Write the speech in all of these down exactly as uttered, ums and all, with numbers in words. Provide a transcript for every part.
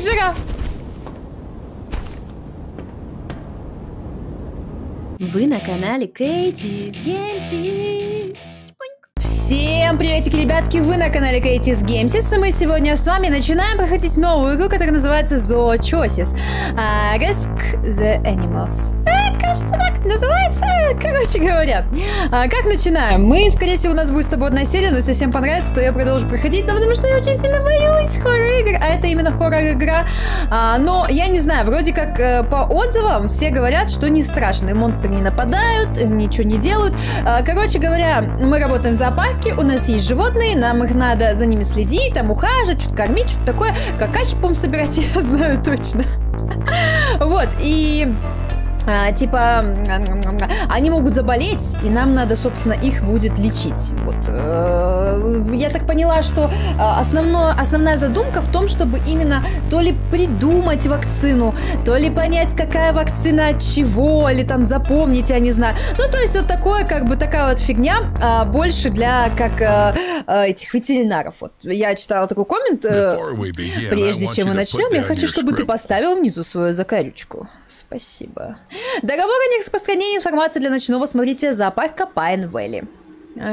вечера! Вы на канале Кейтис Геймсис. Всем приветики, ребятки! Вы на канале Кейтис Геймсис, и мы сегодня с вами начинаем проходить новую игру, которая называется Zoochosis. Uh, Rescue the Animals. А, кажется, так называется. Короче говоря, а, как начинаем? Мы, скорее всего, у нас будет с тобой одна серия, но если всем понравится, то я продолжу проходить, но потому что я очень сильно боюсь хоррор-игр, а это именно хоррор-игра. А, но я не знаю, вроде как э, по отзывам все говорят, что не страшно, и монстры не нападают, ничего не делают. А, короче говоря, мы работаем в зоопарке, у нас есть животные, нам их надо за ними следить, там ухаживать, что-то кормить, что-то такое. Какахи, по-моему, собирать, я знаю точно. Вот, и... А, типа, они могут заболеть, и нам надо, собственно, их будет лечить. Вот. Я так поняла, что основное, основная задумка в том, чтобы именно то ли придумать вакцину, то ли понять, какая вакцина от чего, или там запомнить, я не знаю. Ну, то есть вот такое, как бы такая вот фигня, больше для, как этих ветеринаров. Вот. Я читала такой коммент, прежде чем мы начнем, я хочу, чтобы ты поставил внизу свою закорючку. Спасибо. Договор о нераспространении информации для ночного смотрителя зоопарка Пайн Вэлли. Ну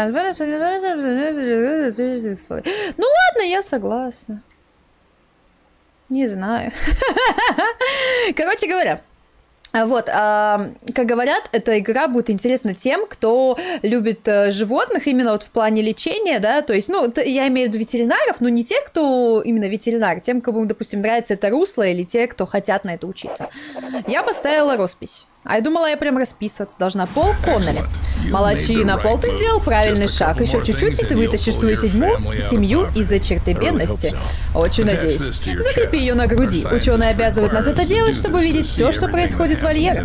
ладно, я согласна. Не знаю. Короче говоря. Вот, а, как говорят, эта игра будет интересна тем, кто любит а, животных именно вот в плане лечения, да, то есть, ну, я имею в виду ветеринаров, но не тех, кто именно ветеринар, тем, кому, допустим, нравится это русло, или те, кто хотят на это учиться. Я поставила роспись. А я думала, я прям расписываться должна. Пол Коннелли. Молодчина, Пол, ты сделал правильный шаг. Еще чуть-чуть, и ты вытащишь свою седьму, семью из-за черты бедности. Очень надеюсь. Закрепи ее на груди. Ученые обязывают нас это делать, чтобы видеть все, что происходит в вольерах.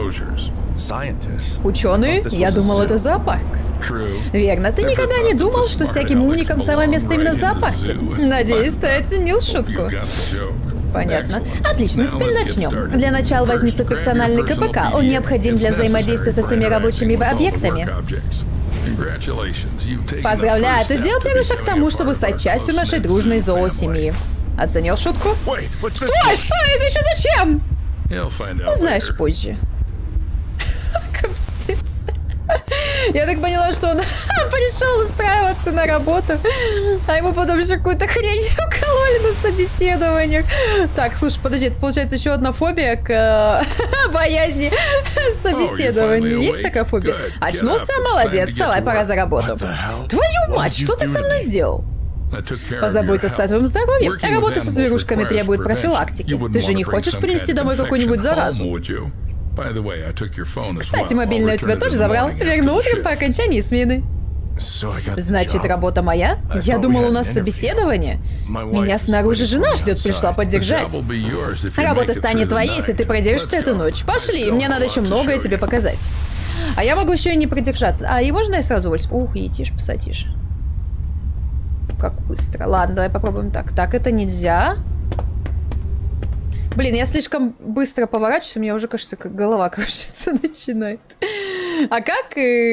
Ученые? Я думал, это зоопарк. Верно, ты никогда не думал, что всяким умникам самое место именно в зоопарке? Надеюсь, ты оценил шутку. Понятно. Отлично, теперь начнем. Для начала возьми суперперсональный КПК. Он необходим для взаимодействия со всеми рабочими объектами. Поздравляю, ты сделал первый шаг к тому, чтобы стать частью нашей дружной зоосемьи. Оценил шутку? Стой, что это еще зачем? Узнаешь позже. Капстец. Я так поняла, что он пришел устраиваться на работу, а ему потом еще какую-то хрень укололи на собеседованиях. Так, слушай, подожди, это получается еще одна фобия к э, боязни собеседования. Есть такая фобия? Очнулся? Молодец, давай, пора за работу. Твою мать, что ты со мной сделал? Позаботься о твоем здоровье. Работа со зверушками требует профилактики. Ты же не хочешь принести домой какую-нибудь заразу? Кстати, мобильный у тебя тоже забрал. Верну утром по окончании смены. Значит, работа моя? Я думал, у нас собеседование. Меня снаружи жена ждет, пришла поддержать. Работа станет твоей, если ты продержишься эту ночь. Пошли, мне надо еще многое тебе показать. А я могу еще и не продержаться. А, и можно я сразу уволюсь? Ух, етишь, пасатишь. Как быстро. Ладно, давай попробуем так. Так, это нельзя. Блин, я слишком быстро поворачиваюсь, у меня уже, кажется, как голова кружиться начинает. А как?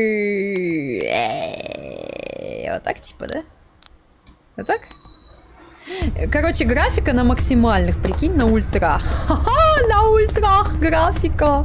Вот так типа, да? Вот так? Короче, графика на максимальных, прикинь, на ультра. Ха-ха, на ультрах графика.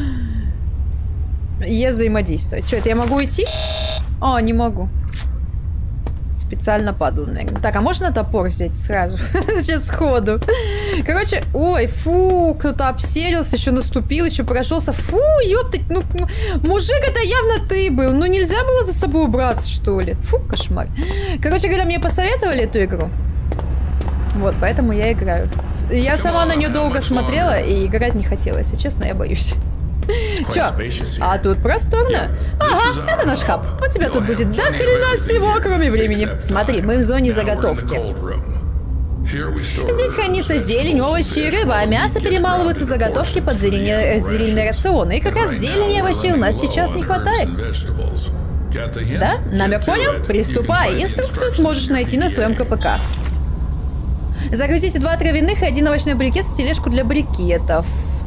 Е взаимодействовать. Что, это я могу идти? О, не могу. Специально падал, наверное. Так, а можно топор взять сразу? Сейчас сходу. Короче, ой, фу, кто-то обселился, еще наступил, еще прошелся. Фу, ёптать, ну, мужик, это явно ты был. Ну, нельзя было за собой убраться, что ли? Фу, кошмар. Короче говоря, мне посоветовали эту игру. Вот, поэтому я играю. Я сама на нее долго смотрела и играть не хотела, если честно, я боюсь. Чё? А тут просторно. Ага, это наш хаб. У тебя тут будет до хрена всего, кроме времени. Смотри, мы в зоне заготовки. Здесь хранится зелень, овощи и рыба, а мясо перемалываются в заготовки под зелень... зеленые рационы. И как раз зелени и овощей у нас сейчас не хватает. Да? Намек понял? Приступай. Инструкцию сможешь найти на своем КПК. Загрузите два травяных и один овощной брикет в тележку для брикетов.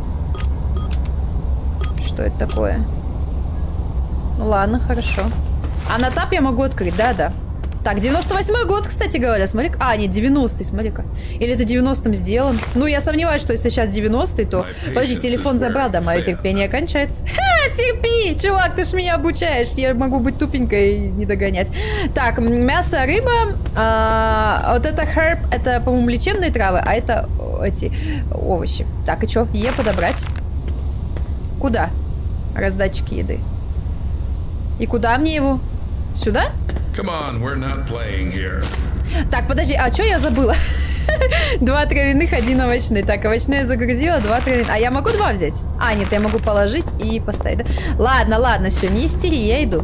Что это такое? Ну ладно, хорошо. А на тап я могу открыть, да-да. Так, девяносто восьмой год, кстати говоря, смотри. А, нет, девяностый, смотри-ка. Или это девяностым сделан. Ну, я сомневаюсь, что если сейчас девяностый, то... Подожди, телефон забрал, да, мое терпение кончается. Ха, терпи, чувак, ты ж меня обучаешь. Я могу быть тупенькой и не догонять. Так, мясо, рыба. А, вот это herb, это, по-моему, лечебные травы, а это эти овощи. Так, и что? Е подобрать. Куда? Раздатчик еды. И куда мне его? Сюда? On, так, подожди, а что я забыла? Два травяных, один овощный. Так, овощные загрузила, два травяных. А я могу два взять? А, нет, я могу положить и поставить, да? Ладно, ладно, все, не истери, я иду.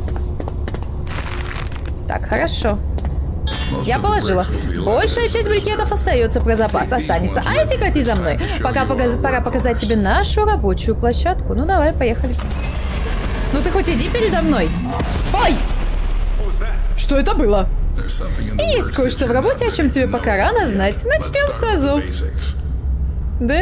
Так, хорошо. Я положила. Большая часть брикетов остается про запас, останется. А эти кати за мной. Пока показ... пора показать тебе нашу рабочую площадку. Ну, давай, поехали. Ну, ты хоть иди передо мной. Ой! Что это было? Есть кое-что в работе, о чем тебе пока рано знать. Начнем с азов. Да?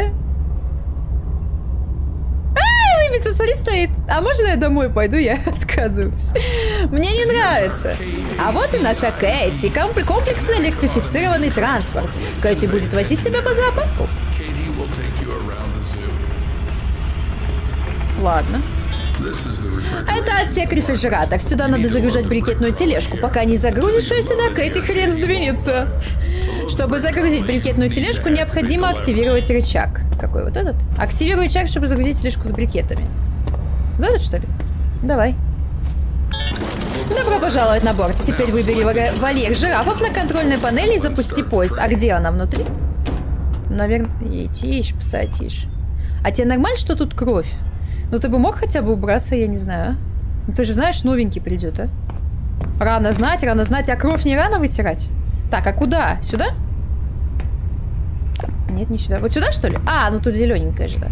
А, лыбица, смотри, стоит. А можно я домой пойду? Я отказываюсь. Мне не нравится. А вот и наша Кэти. Комплексно электрифицированный транспорт. Кэти будет возить тебя по зоопарку. Ладно. Это отсек рефрижератор. Сюда надо загружать брикетную тележку. Пока не загрузишь ее сюда, Кэти хрен сдвинется. Чтобы загрузить брикетную тележку, необходимо активировать рычаг. Какой вот этот? Активируй рычаг, чтобы загрузить тележку с брикетами. Вот этот, что ли? Давай. Добро пожаловать на борт. Теперь выбери вольер жирафов на контрольной панели и запусти поезд. А где она внутри? Наверное, тише, пса, тише. А тебе нормально, что тут кровь? Ну ты бы мог хотя бы убраться, я не знаю. Ну, ты же знаешь, новенький придет, а? Рано знать, рано знать. А кровь не рано вытирать? Так, а куда? Сюда? Нет, не сюда. Вот сюда, что ли? А, ну тут зелененькая же, да.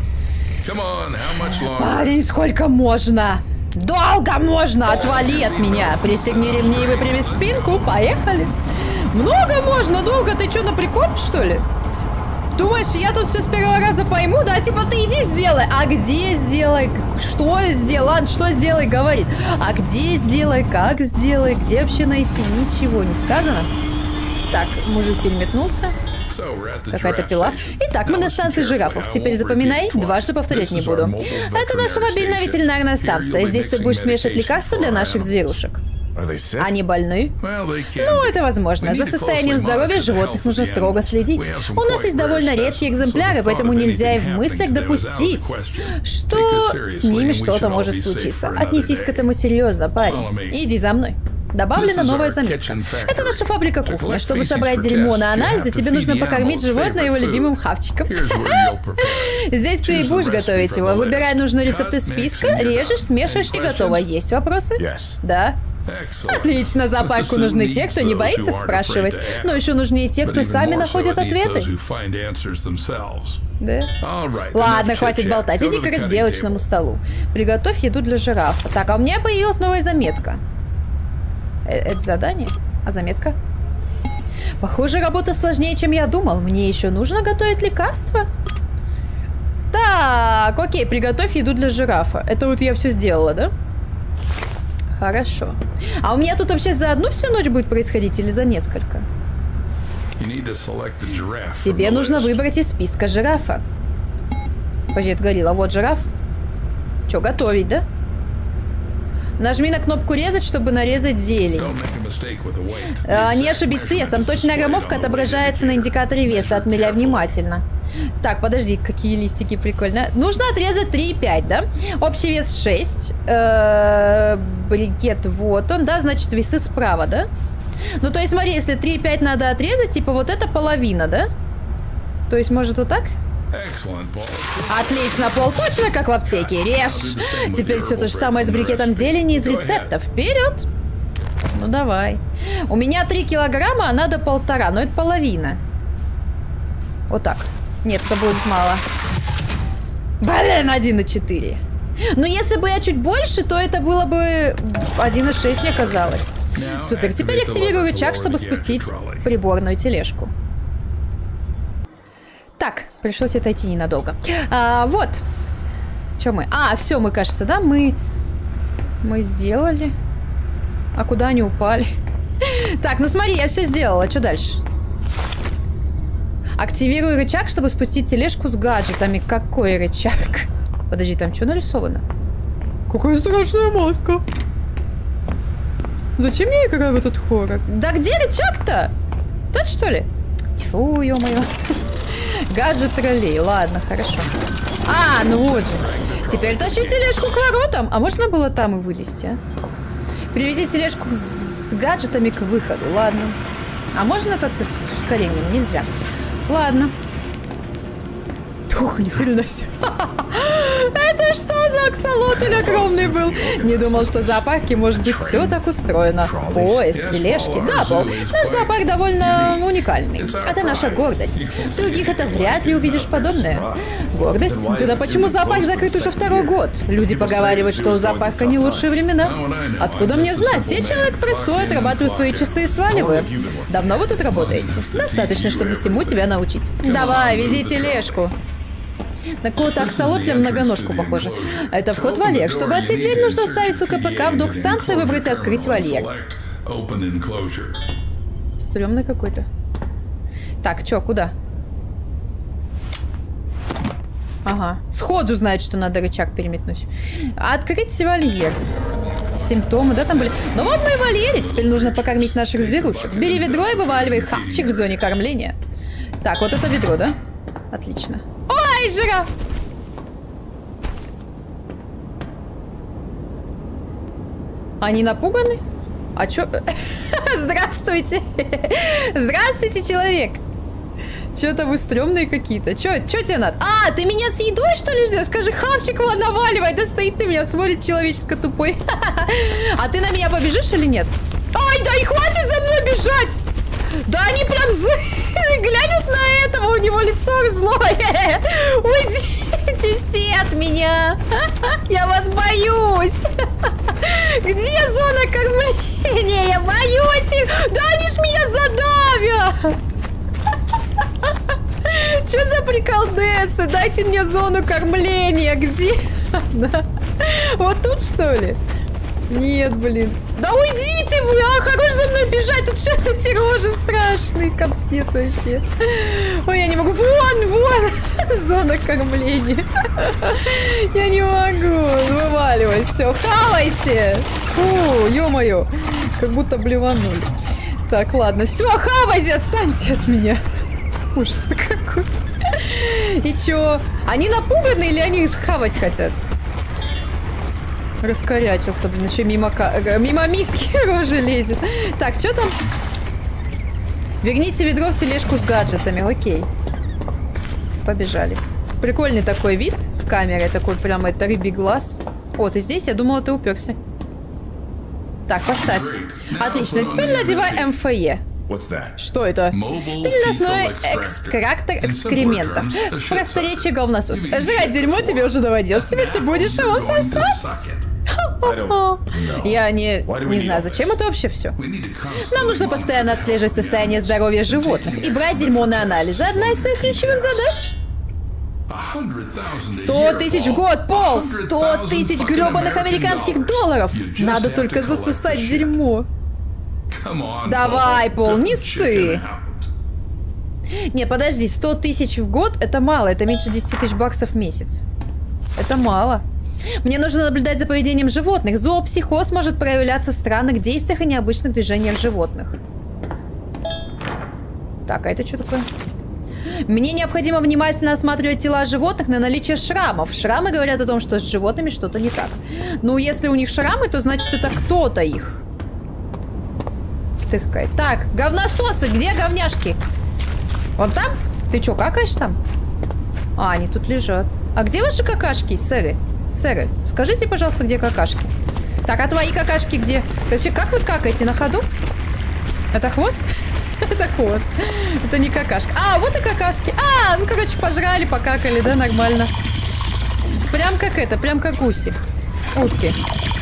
Парень, сколько можно? Долго можно! Отвали от меня! Пристегни ремни и выпрями спинку. Поехали! Много можно! Долго? Ты что, на приколе, что ли? Думаешь, я тут все с первого раза пойму? Да, типа, ты иди сделай. А где сделай? Что сделай? Ладно, что сделай, говорит. А где сделай? Как сделай? Где вообще найти? Ничего не сказано. Так, мужик переметнулся. Какая-то пила. Итак, мы на станции жирафов. Теперь запоминай, дважды повторять не буду. Это наша мобильная ветеринарная станция. Здесь ты будешь смешивать лекарства для наших зверушек. Они больны? Ну, это возможно. За состоянием здоровья животных нужно строго следить. У нас есть довольно редкие экземпляры, поэтому нельзя и в мыслях допустить, что с ними что-то может случиться. Отнесись к этому серьезно, парень. Иди за мной. Добавлена новая заметка. Это наша фабрика кухни. Чтобы собрать дерьмо на анализы, тебе нужно покормить животное его любимым хавчиком. Здесь ты и будешь готовить его. Выбирай нужные рецепты списка, режешь, смешиваешь и готово. Есть вопросы? Да? Отлично, зоопарку нужны те, кто не боится спрашивать. Но еще нужны и те, кто сами находят ответы. Да? Ладно, хватит болтать. Иди к разделочному столу. Приготовь еду для жирафа. Так, а у меня появилась новая заметка. Это задание? А заметка? Похоже, работа сложнее, чем я думал. Мне еще нужно готовить лекарства. Так, окей, приготовь еду для жирафа. Это вот я все сделала, да? Хорошо. А у меня тут вообще за одну всю ночь будет происходить или за несколько? Тебе нужно выбрать из списка жирафа. Подожди, это горилла. Вот жираф. Че, готовить, да? Нажми на кнопку резать, чтобы нарезать зелень. А, не ошибись с весом. Точная граммовка отображается на индикаторе веса. Отмеряй внимательно. Так, подожди, какие листики прикольные. Нужно отрезать три и пять, да? Общий вес шесть. Э-э, брикет, вот он, да? Значит, весы справа, да? Ну, то есть, смотри, если три и пять надо отрезать, типа вот это половина, да? То есть, может, вот так? Отлично, пол точно как в аптеке. Режь. Теперь все то же самое с брикетом зелени из рецептов. Вперед. Ну давай. У меня три килограмма, а надо полтора. Но это половина. Вот так. Нет, это будет мало. Блин, один и четыре. Но если бы я чуть больше, то это было бы один и шесть, мне казалось. Супер. Теперь активирую рычаг, чтобы спустить приборную тележку. Так, пришлось отойти ненадолго. А, вот. Что мы? А, все, мы, кажется, да? Мы... Мы сделали. А куда они упали? Так, ну смотри, я все сделала. Что дальше? Активируй рычаг, чтобы спустить тележку с гаджетами. Какой рычаг? Подожди, там что нарисовано? Какая страшная маска. Зачем я играю в этот хоррор? Да где рычаг-то? Тот, что ли? Фу, ё-моё. Гаджет троллей. Ладно, хорошо. А, ну вот же. Теперь тащи тележку к воротам. А можно было там и вылезти, а? Привези тележку с гаджетами к выходу. Ладно. А можно как-то с ускорением? Нельзя. Ладно. Ух, ни хрена себе. Это что за аксолотль огромный был? Не думал, что в зоопарке может быть все так устроено. Поезд, тележки. Да, Пол, наш зоопарк довольно уникальный. Это наша гордость. В других это вряд ли увидишь подобное. Гордость? Тогда почему зоопарк закрыт уже второй год? Люди поговаривают, что у зоопарка не лучшие времена. Откуда мне знать? Я человек простой, отрабатываю свои часы и сваливаю. Давно вы тут работаете? Достаточно, чтобы всему тебя научить. Давай, вези тележку. На какого-то аксолотля многоножку похоже. Это вход в вольер. Чтобы открыть дверь, нужно вставить свой КПК в док-станцию и выбрать «Открыть вольер». Стрёмный какой-то. Так, чё, куда? Ага. Сходу знает, что надо рычаг переметнуть. Открыть вольер. Симптомы, да, там были? Ну вот мы и в вольере. Теперь нужно покормить наших зверушек. Бери ведро и вываливай хавчик в зоне кормления. Так, вот это ведро, да? Отлично. Ой, жираф! Они напуганы? А чё? Здравствуйте! Здравствуйте, человек! Чё-то вы стрёмные какие-то. Чё, чё тебе надо? А, ты меня с едой, что ли, ждёшь? Скажи, хавчик его наваливай. Да стоит на меня, смотрит человеческо тупой. А ты на меня побежишь или нет? Ай, да и хватит за мной бежать! Да они прям злые, глянут на этого, у него лицо злое. Уйдите все от меня. Я вас боюсь. Где зона кормления? Я боюсь их. Да они ж меня задавят. Что за приколдесы? Дайте мне зону кормления. Где? Вот тут, что ли? Нет, блин. Да уйдите вы, а, хорош за мной бежать. Тут что-то эти рожи страшные. Капстец вообще. Ой, я не могу. Вон, вон. Зона кормления. Я не могу. Вываливай. Все, хавайте. Фу, ё-моё. Как будто блеванули. Так, ладно. Все, хавайте, отстаньте от меня. Ужас-то какой. И чё? Они напуганы или они хавать хотят? Раскорячился, блин, еще мимо, мимо миски рожи лезет. Так, что там? Верните ведро в тележку с гаджетами, окей. Побежали. Прикольный такой вид с камерой, такой прям это рыбий глаз. О, ты здесь? Я думала, ты уперся. Так, поставь. Отлично, теперь надевай эм эф е. Что это? Переносной экстрактор экскрементов. В просторечии говносос. Жрать дерьмо тебе уже доводилось. Теперь ты будешь его сосать. Я не, не знаю, зачем это вообще все. Нам нужно постоянно отслеживать состояние здоровья животных и брать дерьмо на анализы. Одна из своих ключевых задач. Сто тысяч в год, Пол! Сто тысяч гребаных американских долларов! Надо только засосать дерьмо. Давай, Пол, не ссы. Не, подожди, сто тысяч в год это мало, это меньше десяти тысяч баксов в месяц. Это мало. Мне нужно наблюдать за поведением животных. Зоопсихоз может проявляться в странных действиях и необычных движениях животных. Так, а это что такое? Мне необходимо внимательно осматривать тела животных на наличие шрамов. Шрамы говорят о том, что с животными что-то не так. Ну, если у них шрамы, то значит это кто-то их тыкает. Так, говнососы, где говняшки? Вон там? Ты что, какаешь там? А, они тут лежат. А где ваши какашки, сэры? Сэры, скажите, пожалуйста, где какашки? Так, а твои какашки где? Короче, как вы какаете, на ходу? Это хвост? Это хвост. Это не какашка. А, вот и какашки. А, ну, короче, пожрали, покакали, да, нормально. Прям как это, прям как гуси. Утки.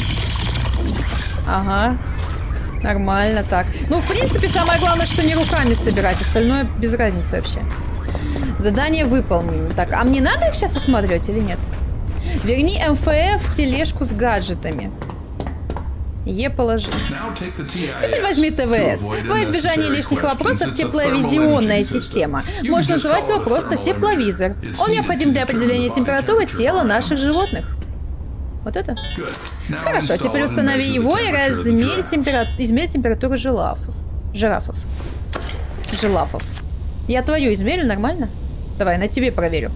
Ага. Нормально, так. Ну, в принципе, самое главное, что не руками собирать. Остальное без разницы вообще. Задание выполнено. Так, а мне надо их сейчас осматривать или нет? Верни эм эф е в тележку с гаджетами. Е положи. Теперь возьми ТВС. Во избежание лишних вопросов, тепловизионная система. Можно называть его просто тепловизор. Он необходим для определения температуры тела наших животных. Вот это? Хорошо, теперь установи его и размерь температуру, измерь температуру жирафов. Жирафов. Жирафов. Я твою измерю, нормально? Давай, на тебе проверю.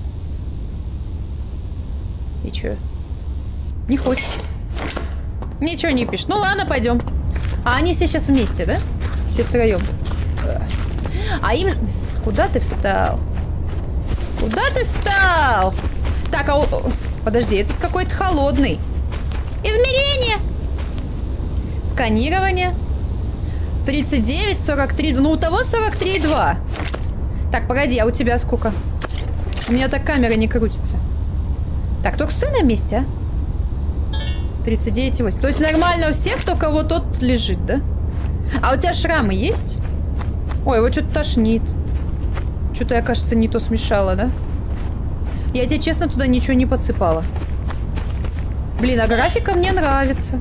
И чё? Не хочет. Ничего не пишет. Ну ладно, пойдем. А они все сейчас вместе, да? Все втроем. А им... Куда ты встал? Куда ты встал? Так, а... Подожди, этот какой-то холодный. Измерение. Сканирование. тридцать девять, сорок три. Ну, у того сорок три и два. Так, погоди, а у тебя сколько? У меня так камера не крутится. Так, только стой на месте, а? тридцать девять и восемь. То есть нормально у всех, только вот тот лежит, да? А у тебя шрамы есть? Ой, его что-то тошнит. Что-то я, кажется, не то смешала, да? Я тебе, честно, туда ничего не подсыпала. Блин, а графика мне нравится.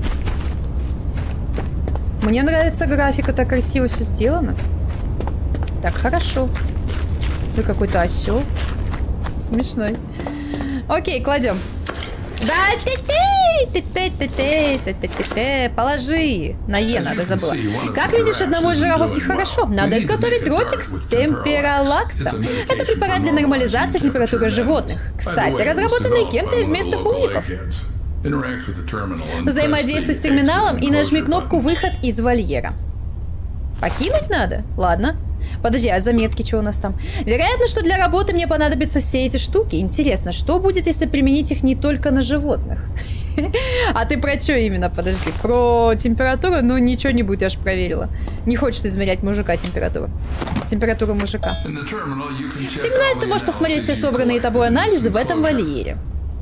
Мне нравится графика, так красиво все сделано. Так, хорошо. Ты какой-то осел. Смешной. Окей, кладем. Да, ты ты ты ты ты ты ты ты ты положи. На Е надо, забыла. Как видишь, одному из жирафов нехорошо. Надо изготовить дротик с темпералаксом. Это препарат для нормализации температуры животных. Кстати, разработанный кем-то из местных умников. Взаимодействуй с терминалом и нажми кнопку «Выход из вольера». Покинуть надо? Ладно. Подожди, а заметки что у нас там? Вероятно, что для работы мне понадобятся все эти штуки. Интересно, что будет, если применить их не только на животных? А ты про что именно? Подожди. Про температуру? Ну, ничего не будет, я же проверила. Не хочет измерять мужика температуру. Температуру мужика. В терминале ты можешь посмотреть все собранные тобой анализы в этом вольере.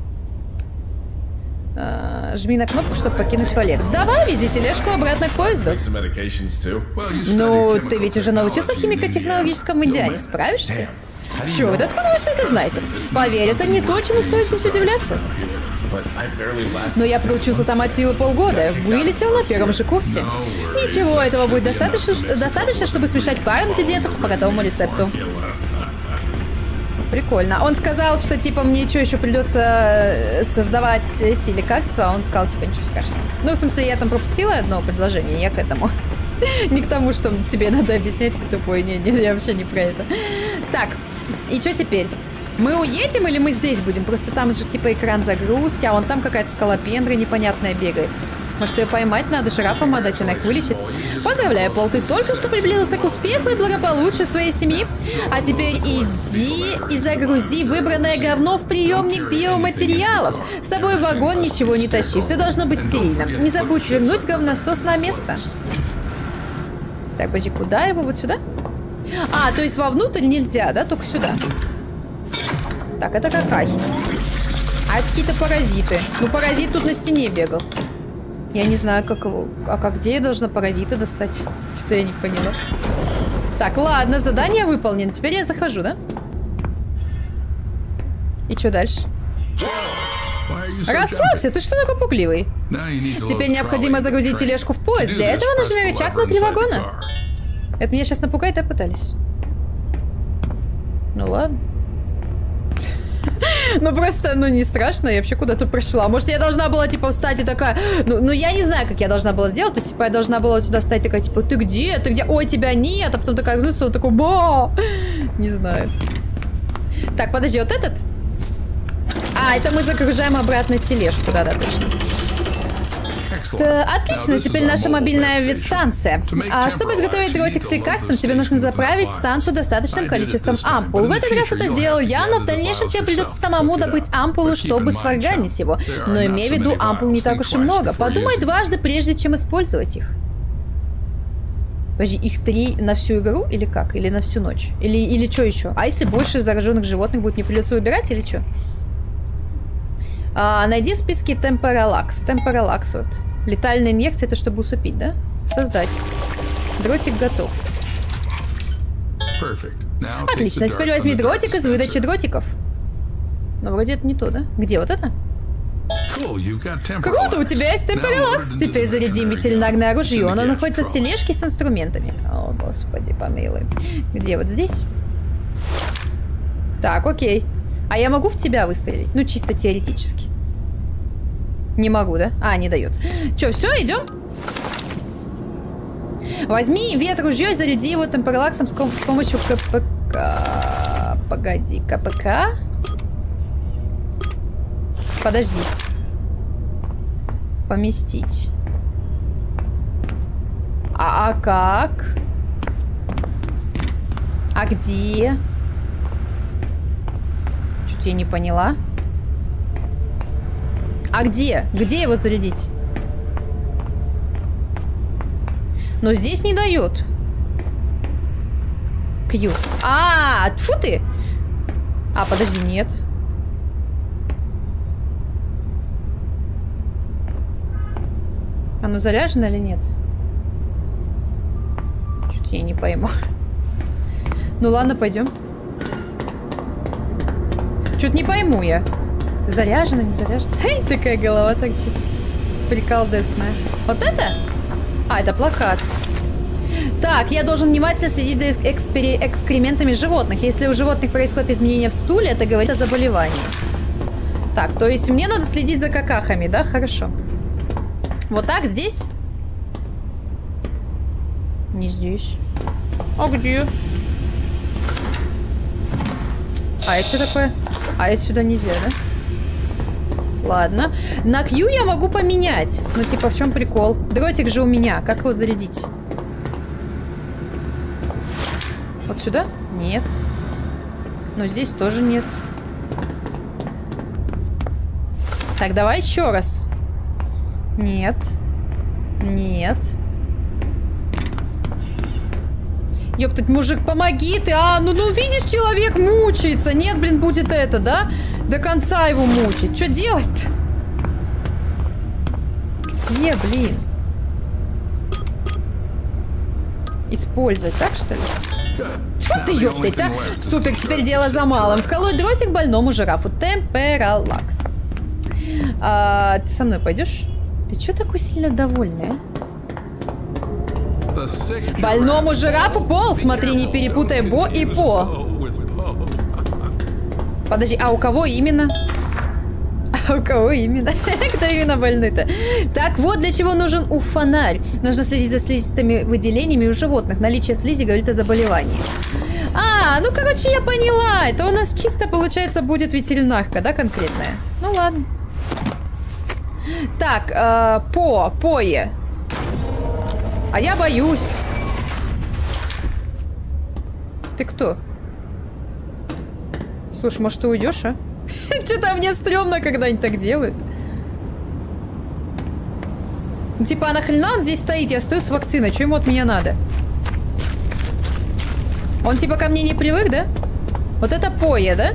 А, жми на кнопку, чтобы покинуть вольер. Давай, вези тележку обратно к поезду. Ну, ты ведь уже научился в химико-технологическом идеале. Справишься? Чё, вот откуда вы все это знаете? Поверь, это не то, чему стоит здесь удивляться. Но я проучился там от силы полгода. Вылетел на первом же курсе. Ничего, этого будет достаточно, достаточно, чтобы смешать пару ингредиентов по готовому рецепту. Прикольно. Он сказал, что, типа, мне что, еще придется создавать эти лекарства, а он сказал, типа, ничего страшного. Ну, в смысле, я там пропустила одно предложение, я к этому. Не к тому, что тебе надо объяснять, ты тупой. Не, не, я вообще не про это. Так, и что теперь? Мы уедем или мы здесь будем? Просто там же, типа, экран загрузки, а вон там какая-то скалопендра непонятная бегает. Может, ее поймать надо, жирафам отдать, она их вылечит. Поздравляю, Пол, ты только что приблизился к успеху и благополучию своей семьи. А теперь иди и загрузи выбранное говно в приемник биоматериалов. С тобой в вагон ничего не тащи, все должно быть стерильно. Не забудь вернуть говносос на место. Так, подожди, куда его? Вот сюда? А, то есть вовнутрь нельзя, да? Только сюда. Так, это какая? А это какие-то паразиты. Ну, паразит тут на стене бегал. Я не знаю, как его... А как, где я должна паразита достать? Что-то я не поняла. Так, ладно, задание выполнено. Теперь я захожу, да? И что дальше? Расслабься, ты что такой пугливый? Теперь необходимо загрузить тележку в поезд. Для этого нажми рычаг внутри вагона. Это меня сейчас напугает, а пытались. Ну ладно. Ну просто, ну не страшно, я вообще куда-то прошла. Может, я должна была, типа, встать и такая... Ну, ну я не знаю, как я должна была сделать. То есть, типа, я должна была вот сюда встать такая, типа, ты где? Ты где? Ой, тебя нет. А потом такая гнуться, он такой, ба! Не знаю. Так, подожди, вот этот? А, это мы загружаем обратно тележку, да-да, точно. Отлично, теперь наша мобильная ветстанция. А чтобы изготовить дротик с лекарством, тебе нужно заправить станцию достаточным количеством ампул. В этот раз это сделал я, но в дальнейшем тебе придется самому добыть ампулу, чтобы сварганить его. Но имей в виду, ампул не так уж и много. Подумай дважды, прежде чем использовать их. Подожди, их три на всю игру или как? Или на всю ночь? Или, или что еще? А если больше зараженных животных будет, не придется выбирать или что? А, найди в списке темпералакс. Темпералакс вот. Летальная инъекция, это чтобы усыпить, да? Создать. Дротик готов. Отлично, теперь возьми дротик из выдачи дротиков. Но вроде это не то, да? Где вот это? Круто, у тебя есть темперелакс. Теперь зарядим ветеринарное оружие. Оно находится в тележке с инструментами. О, господи, помилуй. Где? Вот здесь? Так, окей. А я могу в тебя выстрелить? Ну, чисто теоретически. Не могу, да? А, не дает. Че, все, идем? Возьми ветружье и заряди его темперелаксом с, с помощью КПК. Погоди, КПК? Подожди. Поместить. А, а как? А где? Что-то я не поняла. А где? Где его зарядить? Но здесь не дает. Q. А, тьфу ты! А, подожди, нет. Оно заряжено или нет? Что-то я не пойму. Ну ладно, пойдем. Что-то не пойму я. Заряжено, не заряжено. Хей, такая голова так чисто. Приколдесная. Вот это? А, это плакат. Так, я должен внимательно следить за экспери... экскрементами животных. Если у животных происходит изменение в стуле, это говорит о заболевании. Так, то есть мне надо следить за какахами, да? Хорошо. Вот так, здесь? Не здесь. А где? А это что такое? А это сюда нельзя, да? Ладно. На Q я могу поменять. Ну, типа, в чем прикол? Дротик же у меня. Как его зарядить? Вот сюда? Нет. Но здесь тоже нет. Так, давай еще раз. Нет. Нет. Ёптать, мужик, помоги ты! А, ну, ну, видишь, человек мучается. Нет, блин, будет это, да? До конца его мучить. Что делать-то? Где, блин? Использовать, так, что ли? Тьфу ты, ёптать, а! Супер, теперь дело за малым. Вколоть дротик больному жирафу. Темперелакс. А, ты со мной пойдешь? Ты чё такой сильно довольный, а? Больному жирафу пол. Смотри, не перепутай бо и по. Подожди, а у кого именно? А у кого именно? Кто именно больной-то? Так вот, для чего нужен уфонарь. Нужно следить за слизистыми выделениями у животных. Наличие слизи говорит о заболевании. А, ну, короче, я поняла. Это у нас чисто, получается, будет ветеринарка, да, конкретная? Ну, ладно. Так, э, по, пое. А я боюсь. Ты кто? Слушай, может, ты уйдешь, а? Что-то мне стрёмно, когда они так делают. Типа, а нахрена он здесь стоит? Я стою с вакциной. Что ему от меня надо? Он типа ко мне не привык, да? Вот это пое, да?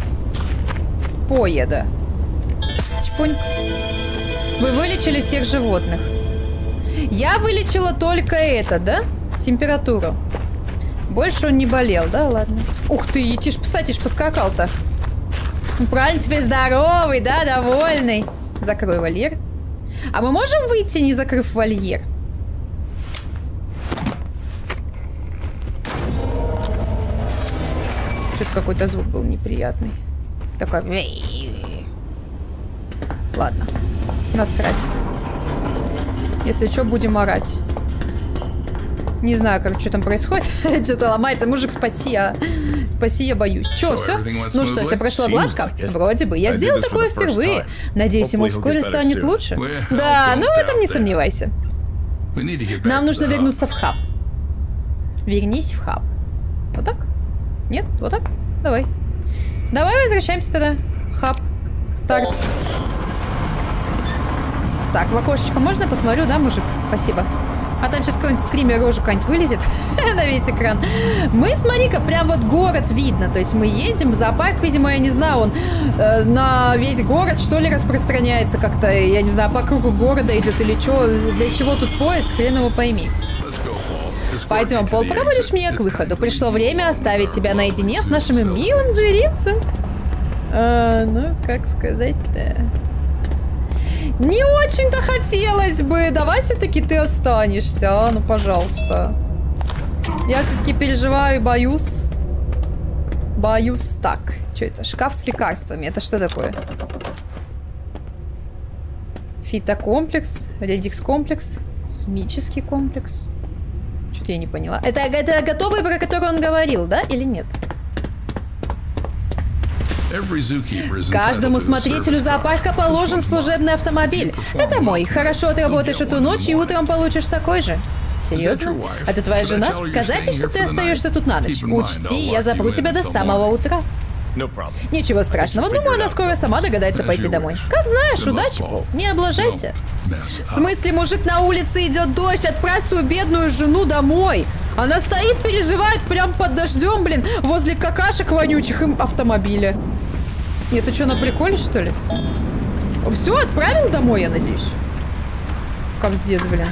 Пое, да. Чпунь. Вы вылечили всех животных. Я вылечила только это, да? Температуру. Больше он не болел, да? Ладно. Ух ты, тишь, псатишь, поскакал-то. Правильно, теперь здоровый, да, довольный. Закрой вольер. А мы можем выйти, не закрыв вольер? Что-то какой-то звук был неприятный. Такой... Ладно. Насрать. Если что, будем орать. Не знаю, как что там происходит. Что-то ломается. Мужик, спаси, а. Спаси, я боюсь. Че, все? Ну что, все прошло гладко? Вроде бы. Я сделал такое впервые. Надеюсь, ему вскоре станет лучше. Да, ну в этом не сомневайся. Нам нужно вернуться в хаб. Вернись в хаб. Вот так? Нет? Вот так? Давай. Давай возвращаемся тогда. Хаб. Старт. Так, в окошечко можно посмотрю, да, мужик? Спасибо. А там сейчас какой-нибудь скример рожу какая-нибудь вылезет на весь экран. Мы, смотри-ка, прям вот город видно. То есть мы ездим, зоопарк, видимо, я не знаю, он э, на весь город, что ли, распространяется как-то, я не знаю, по кругу города идет или что. Для чего тут поезд, хрен его пойми. Пойдем, Пол, проводишь меня к выходу. Пришло время оставить тебя наедине с нашим милым зверинцем. А, ну, как сказать-то... Не очень-то хотелось бы. Давай все-таки ты останешься, а? Ну, пожалуйста. Я все-таки переживаю и боюсь. Боюсь. Так, что это? Шкаф с лекарствами. Это что такое? Фитокомплекс, редикс-комплекс, химический комплекс. Что-то я не поняла. Это, это готовые, про которые он говорил, да? Или нет? Каждому смотрителю зоопарка положен служебный автомобиль. Это мой. Хорошо отработаешь эту ночь и утром получишь такой же. Серьезно? Это твоя жена? Сказать ей, что ты остаешься тут на ночь. Учти, я запру тебя до самого утра. Ничего страшного. Думаю, она скоро сама догадается пойти домой. Как знаешь, удачи, Пол. Не облажайся. В смысле, мужик, на улице идет дождь, отправь свою бедную жену домой. Она стоит, переживает прям под дождем, блин, возле какашек вонючих им автомобиля. Это что, на приколе, что ли? Все, отправил домой, я надеюсь. Кобздец, блин.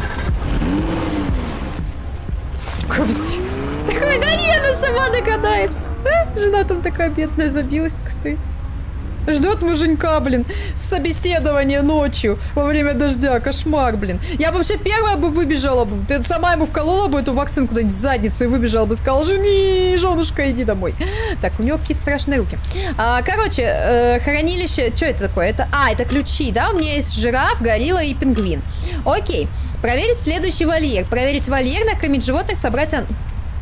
Кобздец. Такой, да не, она сама догадается. А? Жена там такая бедная забилась, так стоит. Ждет муженька, блин, собеседование ночью во время дождя. Кошмар, блин. Я бы вообще первая бы выбежала бы. Ты сама ему вколола бы эту вакцину куда-нибудь в задницу и выбежала бы, сказала: жени, женушка, иди домой. Так, у него какие-то страшные руки. А, короче, э, хранилище, что это такое? Это, а, это ключи, да? У меня есть жираф, горилла и пингвин. Окей. Проверить следующий вольер. Проверить вольер, накормить животных, собрать... Ан...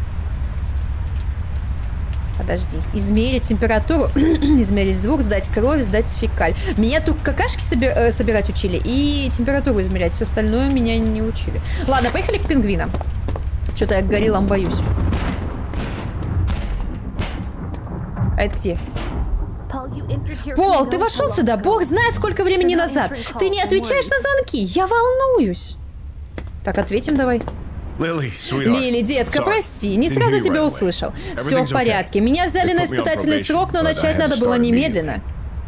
Подожди. Измерить температуру, измерить звук, сдать кровь, сдать фекаль. Меня тут какашки соби э, собирать учили и температуру измерять. Все остальное меня не учили. Ладно, поехали к пингвинам. Что-то я к гориллам боюсь. А это где? Пол, ты вошел сюда. Бог знает, сколько времени назад. Ты не отвечаешь на звонки. Я волнуюсь. Так, ответим давай. Лили, детка, прости, не сразу тебя услышал. Все в порядке. Меня взяли на испытательный срок, но начать надо было немедленно.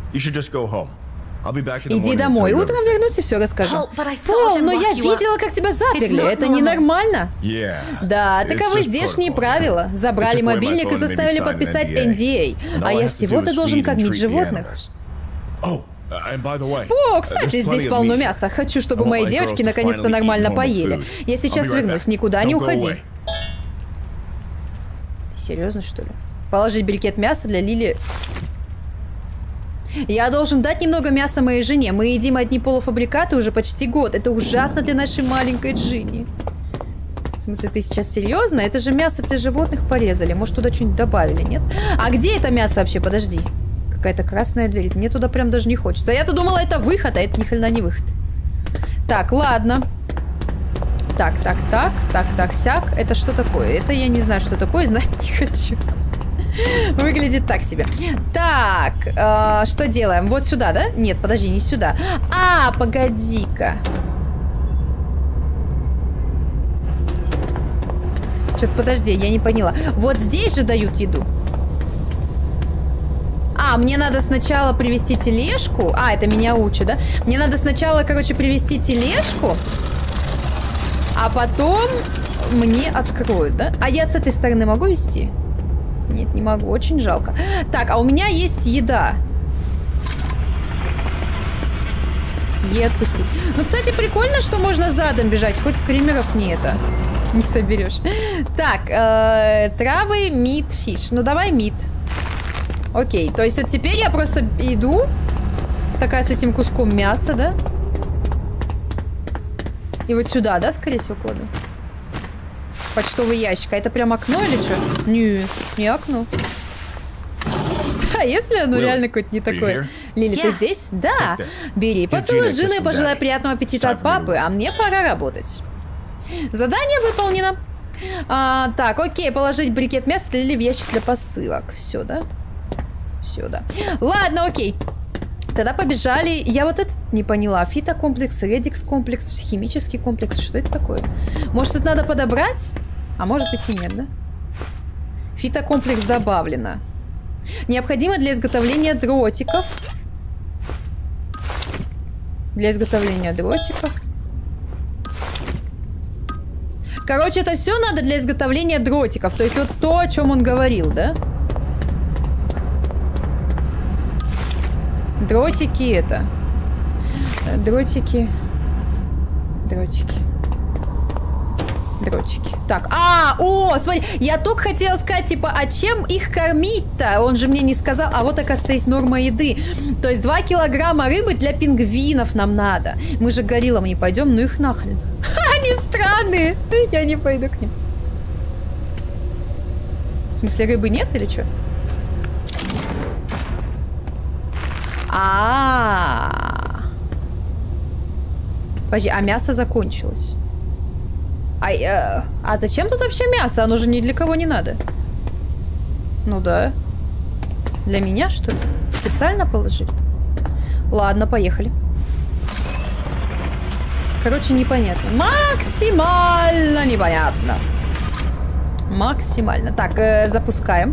Иди домой. Утром вернусь и все расскажу. Пол, но я видела, как тебя заперли. Это ненормально. Да, таковы здешние правила. Забрали мобильник и заставили подписать эн ди эй. А я всего-то должен кормить животных. О, кстати, здесь полно мяса. Хочу, чтобы мои девочки наконец-то нормально поели. Я сейчас вернусь, никуда не уходи. Ты серьезно, что ли? Положить брикет мяса для Лили. Я должен дать немного мяса моей жене. Мы едим одни полуфабрикаты уже почти год. Это ужасно для нашей маленькой Джинни. В смысле, ты сейчас серьезно? Это же мясо для животных порезали. Может, туда что-нибудь добавили, нет? А где это мясо вообще? Подожди. Какая-то красная дверь. Мне туда прям даже не хочется. Я-то думала, это выход, а это ни хрена не выход. Так, ладно. Так, так, так, так, так, сяк. Это что такое? Это я не знаю, что такое, знать не хочу. Выглядит так себе. Так, э, что делаем? Вот сюда, да? Нет, подожди, не сюда. А, погоди-ка. Что-то, подожди, я не поняла. Вот здесь же дают еду. А, мне надо сначала привезти тележку. А, это меня учат, да? Мне надо сначала, короче, привезти тележку. А потом мне откроют, да? А я с этой стороны могу везти? Нет, не могу, очень жалко. Так, а у меня есть еда. Ей отпустить. Ну, кстати, прикольно, что можно задом бежать. Хоть скримеров не это не соберешь. Так, э, травы, мид, фиш. Ну, давай мид. Окей, то есть вот теперь я просто иду. Такая с этим куском мяса, да? И вот сюда, да, скорее всего, кладу. Почтовый ящик. А это прям окно или что? Не, не окно. А если оно Lily, реально какое-то не такое? Лили, yeah. Ты здесь? Да. Бери. Поцелуй жену и пожелай приятного аппетита от папы, а мне пора работать. Задание выполнено. А, так, окей, положить брикет мяса для Лили в ящик для посылок. Все, да? Все, да. Ладно, окей. Тогда побежали. Я вот это не поняла. Фитокомплекс, редикс-комплекс, химический комплекс. Что это такое? Может, это надо подобрать? А может быть и нет, да? Фитокомплекс добавлено. Необходимо для изготовления дротиков. Для изготовления дротиков. Короче, это все надо для изготовления дротиков. То есть вот то, о чем он говорил, да? Дротики это. Дротики. Дротики. Дротики. Так, а, о, смотри, я только хотела сказать, типа, а чем их кормить-то? Он же мне не сказал, а вот, оказывается, есть норма еды. То есть два килограмма рыбы для пингвинов нам надо. Мы же к гориллам не пойдем, ну их нахрен. Они странные, я не пойду к ним. В смысле, рыбы нет или что? А-а-а. Подожди, а мясо закончилось. А, э, а зачем тут вообще мясо? Оно же ни для кого не надо. Ну да. Для меня, что ли? Специально положили? Ладно, поехали. Короче, непонятно. Максимально непонятно. Максимально. Так, э, запускаем.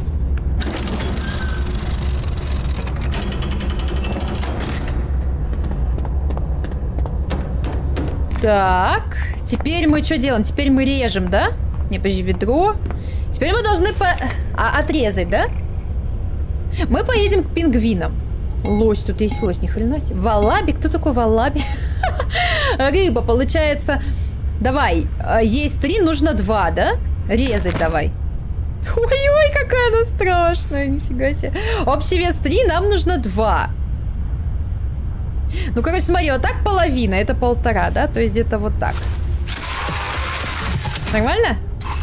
Так, теперь мы что делаем? Теперь мы режем, да? Не, подожди, ведро. Теперь мы должны по... а, отрезать, да? Мы поедем к пингвинам. Лось, тут есть лось, ни хрена себе. Валаби? Кто такой валаби? Рыба, получается... Давай, есть три, нужно два, да? Резать давай. Ой-ой, какая она страшная, нифига себе. Общий вес три, нам нужно два. Ну, короче, смотри, вот так половина, это полтора, да? То есть где-то вот так. Нормально?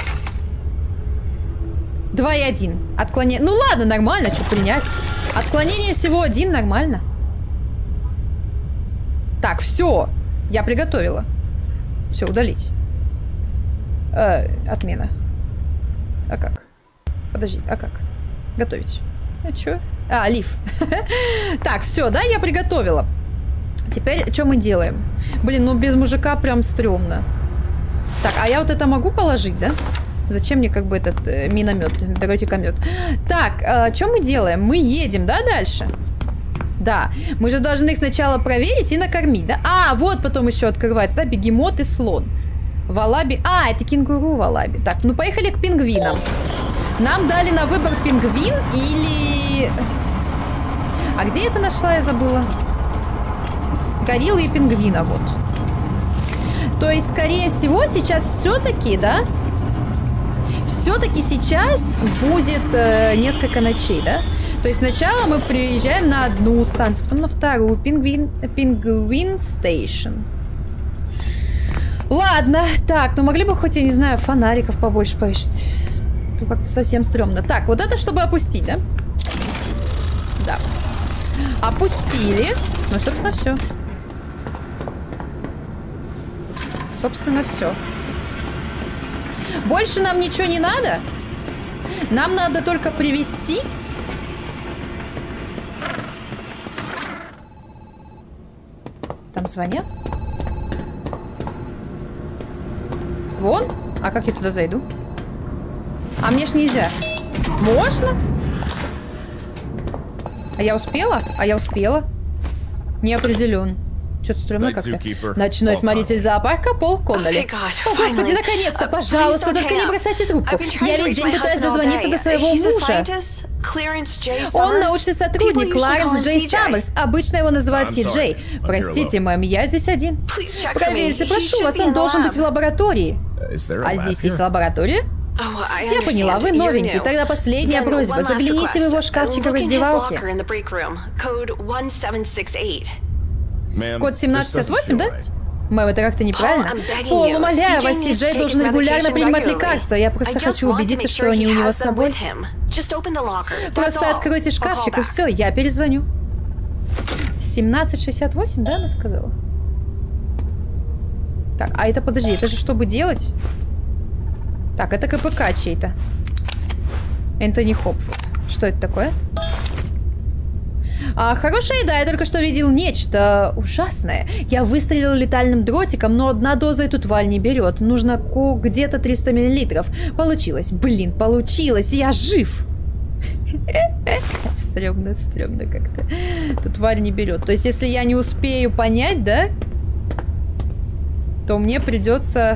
Два и один. Отклонение... Ну ладно, нормально, что принять. Отклонение всего один, нормально. Так, все. Я приготовила. Все, удалить. Э, отмена. А как? Подожди, а как? Готовить. А чё? А, лиф. Так, все, да, я приготовила. Теперь что мы делаем? Блин, ну без мужика прям стрёмно. Так, а я вот это могу положить, да? Зачем мне как бы этот э, миномет, дротикомет? Так, э, что мы делаем? Мы едем, да, дальше? Да. Мы же должны их сначала проверить и накормить, да? А, вот потом еще открывается, да? Бегемот и слон. Валаби. А, это кенгуру валаби. Так, ну поехали к пингвинам. Нам дали на выбор пингвин или... А где я это нашла, я забыла? Гориллы и пингвина, вот. То есть, скорее всего, сейчас все-таки, да? Все-таки сейчас будет э, несколько ночей, да? То есть сначала мы приезжаем на одну станцию, потом на вторую. Пингвин, Пингвин Стейшн. Ладно, так, ну могли бы хоть, я не знаю, фонариков побольше повесить. Тут как-то совсем стрёмно. Так, вот это чтобы опустить, да? Да. Опустили. Ну, собственно, все. Собственно, все. Больше нам ничего не надо. Нам надо только привезти. Там звонят. Вон? А как я туда зайду? А мне ж нельзя. Можно? А я успела? А я успела? Не определен. Что-то стрёмно как-то. Ночной смотритель зоопарка Пол Коннелли. О, господи, наконец-то, пожалуйста, только не бросайте трубку. Я весь день пытаюсь дозвониться до своего мужа. Он научный сотрудник Кларенс Джей Саммерс. Обычно его называют Си Джей. Простите, мэм, я здесь один. Проверьте, прошу вас, он должен быть в лаборатории. А здесь есть лаборатория? Я поняла, вы новенький. Тогда последняя просьба. Загляните в его шкафчик в раздевалке. Код семнадцать шестьдесят восемь, да? Мэм, это как-то неправильно. Пол, умоляю вас, Си Джей должен регулярно принимать лекарства. Я просто хочу убедиться, что они у него с собой. Просто откройте шкафчик и все, я перезвоню. семнадцать шестьдесят восемь, да, она сказала? Так, а это, подожди, это же чтобы делать? Так, это КПК чей-то. Энтони Хопфуд. Что это такое? А, хорошая еда, я только что видел нечто ужасное. Я выстрелил летальным дротиком, но одна доза эту тварь не берет. Нужно где-то триста миллилитров. Получилось. Блин, получилось. Я жив. Стремно, стремно как-то. Эту тварь не берет. То есть, если я не успею понять, да, то мне придется...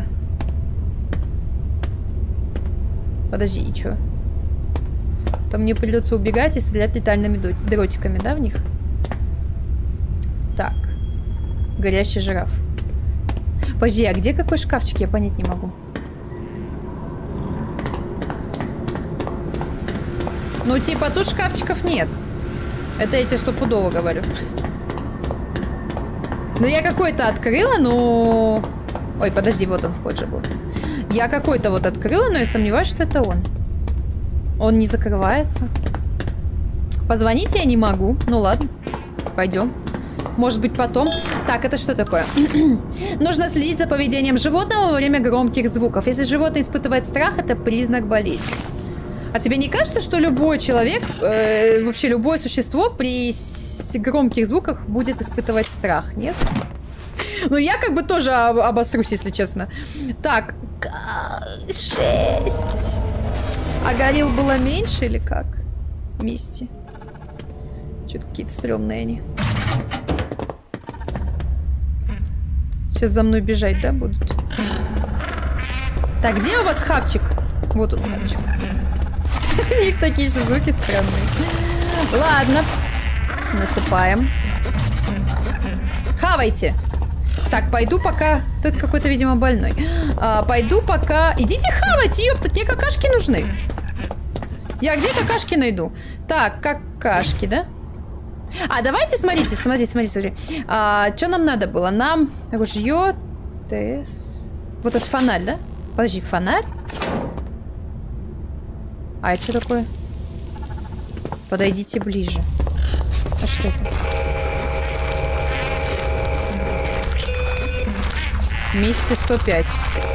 Подожди, и что? То мне придется убегать и стрелять летальными дротиками, да, в них? Так. Горящий жираф. Подожди, а где какой шкафчик? Я понять не могу. Ну, типа, тут шкафчиков нет. Это я тебе стопудово говорю. Ну, я какой-то открыла, но... Ой, подожди, вот он вход же был. Я какой-то вот открыла, но я сомневаюсь, что это он. Он не закрывается. Позвонить я не могу. Ну, ладно. Пойдем. Может быть, потом. Так, это что такое? Нужно следить за поведением животного во время громких звуков. Если животное испытывает страх, это признак болезни. А тебе не кажется, что любой человек, э, вообще любое существо при громких звуках будет испытывать страх, нет? Ну, я как бы тоже об обосрусь, если честно. Так, шесть. А горилл было меньше или как? Вместе. Что-то какие-то стрёмные они. Сейчас за мной бежать, да, будут? Так, где у вас хавчик? Вот он, хавчик. У них такие же звуки странные. Ладно. Насыпаем. Хавайте. Так, пойду пока... Тут какой-то, видимо, больной. А, пойду пока... Идите хавать, ёпта, мне какашки нужны. Я где какашки найду? Так, какашки, да? А, давайте, смотрите, смотрите, смотрите, смотрите. А, что нам надо было? Нам ружье, ТС... Вот этот фонарь, да? Подожди, фонарь? А это что такое? Подойдите ближе. А что это? Вместе сто пять.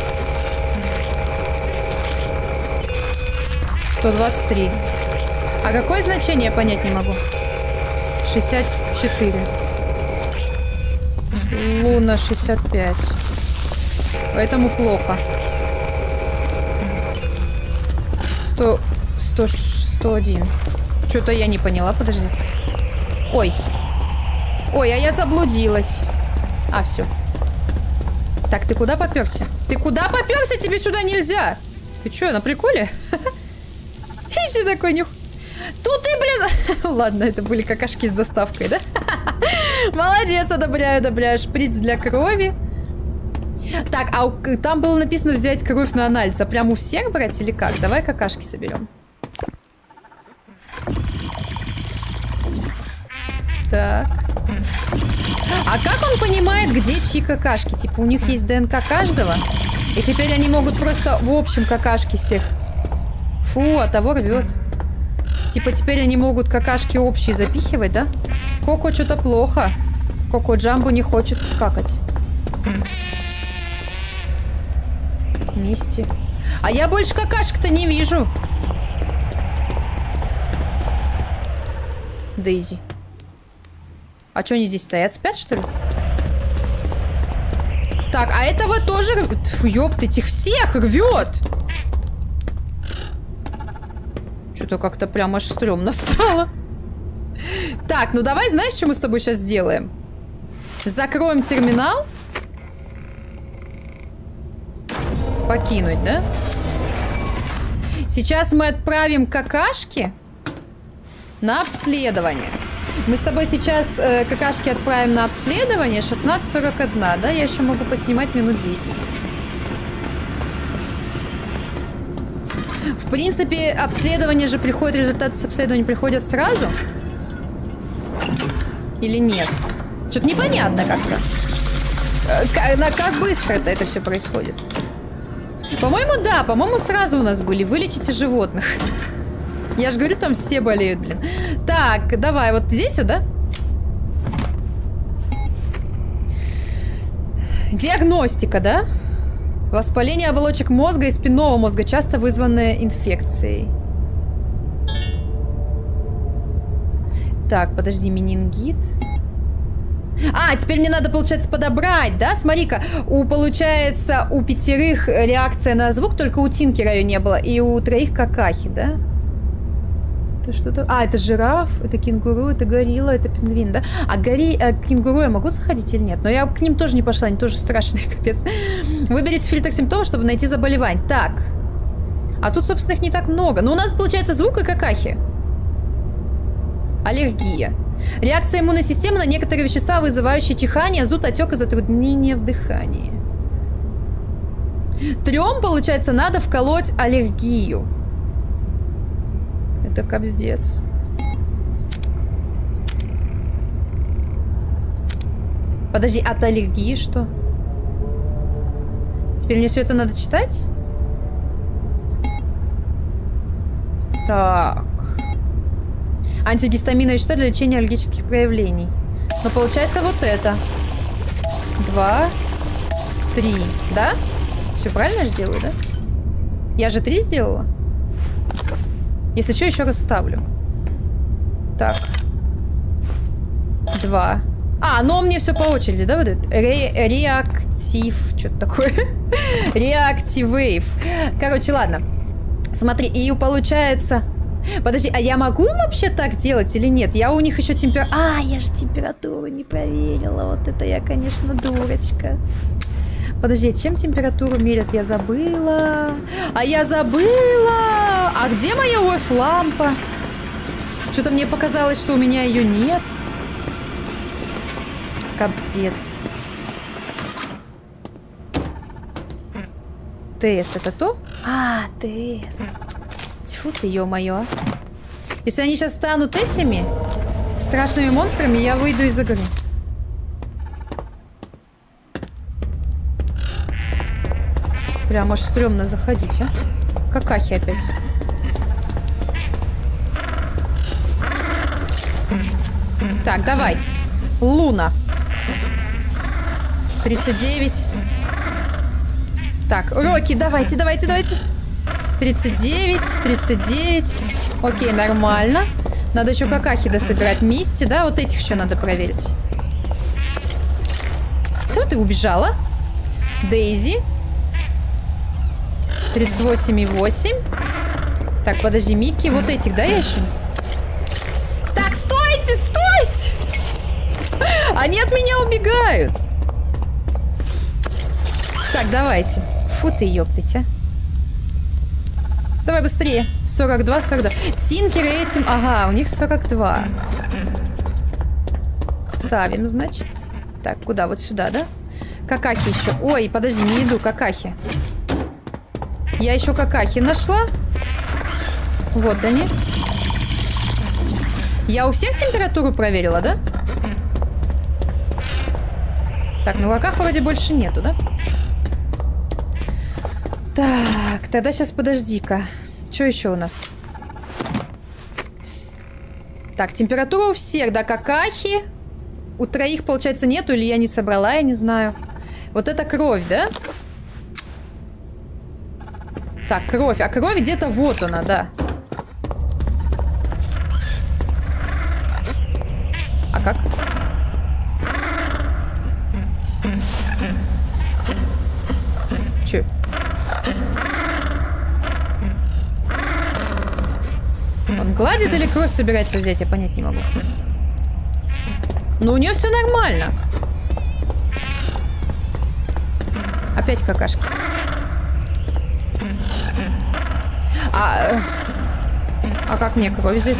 сто двадцать три. А какое значение, я понять не могу. шестьдесят четыре. Луна шестьдесят пять. Поэтому плохо. сто, сто, сто один. Что-то я не поняла, подожди. Ой. Ой, а я заблудилась. А, все. Так, ты куда попёрся? Ты куда попёрся? Тебе сюда нельзя. Ты что, на приколе? Еще такой нюх. Тут ты, блин... Ладно, это были какашки с доставкой, да? Молодец, одобряю, одобряю. Шприц для крови. Так, а у... там было написано взять кровь на анализ. А прям у всех брать или как? Давай какашки соберем. Так. А как он понимает, где чьи какашки? Типа у них есть ДНК каждого? И теперь они могут просто в общем какашки всех. Фу, а того рвет. Типа теперь они могут какашки общие запихивать, да? Коко что-то плохо. Коко Джамбо не хочет какать. Вместе. А я больше какашек-то не вижу. Дейзи. А что они здесь стоят? Спят, что ли? Так, а этого тоже... Фу, ёпт, этих всех рвет! Что-то как-то прям аж стрёмно стало. Так, ну давай, знаешь, что мы с тобой сейчас сделаем? Закроем терминал. Покинуть, да? Сейчас мы отправим какашки на обследование. Мы с тобой сейчас э, какашки отправим на обследование. шестнадцать сорок один, да? Я еще могу поснимать минут десять. В принципе, обследование же приходит, результаты с обследования приходят сразу. Или нет? Что-то непонятно как-то. Как, как быстро-то это все происходит? По-моему, да. По-моему, сразу у нас были. Вылечите животных. Я же говорю, там все болеют, блин. Так, давай, вот здесь вот, да? Диагностика, да? Воспаление оболочек мозга и спинного мозга, часто вызванное инфекцией. Так, подожди, менингит. А, теперь мне надо, получается, подобрать, да? Смотри-ка, у, получается, у пятерых реакция на звук, только у Тинкера ее не было. И у троих какахи, да? Это что-то... А, это жираф, это кенгуру, это горилла, это пингвин, да? А гори... а к кенгуру я могу заходить или нет? Но я к ним тоже не пошла, они тоже страшные, капец. Выберите фильтр симптомов, чтобы найти заболевание. Так. А тут, собственно, их не так много. Но у нас, получается, звук и какахи. Аллергия. Реакция иммунной системы на некоторые вещества, вызывающие чихание, зуд, отек и затруднение в дыхании. Трем, получается, надо вколоть аллергию. Это капздец. Подожди, от аллергии что? Теперь мне все это надо читать? Так. Антигистаминовое вещество для лечения аллергических проявлений. Но получается вот это. Два. Три. Да? Все правильно же делаю, да? Я же три сделала? Если что, еще раз ставлю. Так. Два. А, ну мне все по очереди, да? Вот это? Ре реактив. Что-то такое. Реактивейв. Короче, ладно. Смотри, и получается... Подожди, а я могу им вообще так делать или нет? Я у них еще температуру... А, я же температуру не проверила. Вот это я, конечно, дурочка. Подожди, чем температуру мерят? Я забыла. А я забыла! А где моя оф-лампа? Что-то мне показалось, что у меня ее нет. Капздец. ТС это то? А, ТС. Тьфу ты, ё-моё. Если они сейчас станут этими страшными монстрами, я выйду из игры. Прям аж стрёмно заходить, а? Какахи опять. Так, давай. Луна. тридцать девять. Так, Рокки, давайте, давайте, давайте. тридцать девять, тридцать девять. Окей, нормально. Надо еще какахи дособирать. Мисти, да? Вот этих еще надо проверить. Кто ты убежала? Дейзи. тридцать восемь и восемь. Так, подожди, Микки. Вот этих, да, я еще? Так, стойте, стойте! Они от меня убегают. Так, давайте. Фу ты, ёптыть, а. Давай быстрее. сорок два, сорок два. Тинкеры этим... Ага, у них сорок два. Ставим, значит. Так, куда? Вот сюда, да? Какахи еще. Ой, подожди, не иду. Какахи. Я еще какахи нашла. Вот они. Я у всех температуру проверила, да? Так, ну каках вроде больше нету, да? Так, тогда сейчас подожди-ка. Что еще у нас? Так, температура у всех, да, какахи. У троих, получается, нету, или я не собрала, я не знаю. Вот это кровь, да? Так, кровь. А кровь где-то вот она, да. А как? Че? Он гладит или кровь собирается взять? Я понять не могу. Но у нее все нормально. Опять какашки. А, а как мне кровь взять?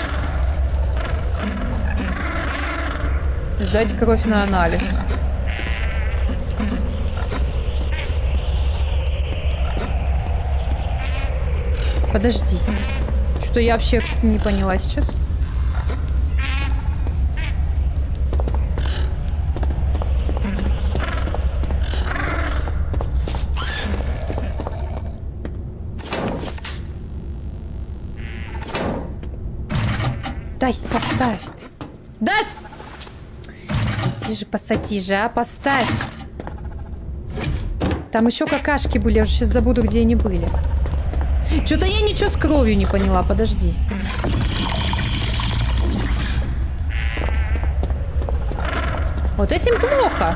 Сдать кровь на анализ. Подожди. Что я вообще не поняла сейчас? Дай, поставь ты. Да! Иди же, посади же, а, поставь. Там еще какашки были, я уже сейчас забуду, где они были. Что-то я ничего с кровью не поняла, подожди. Вот этим плохо.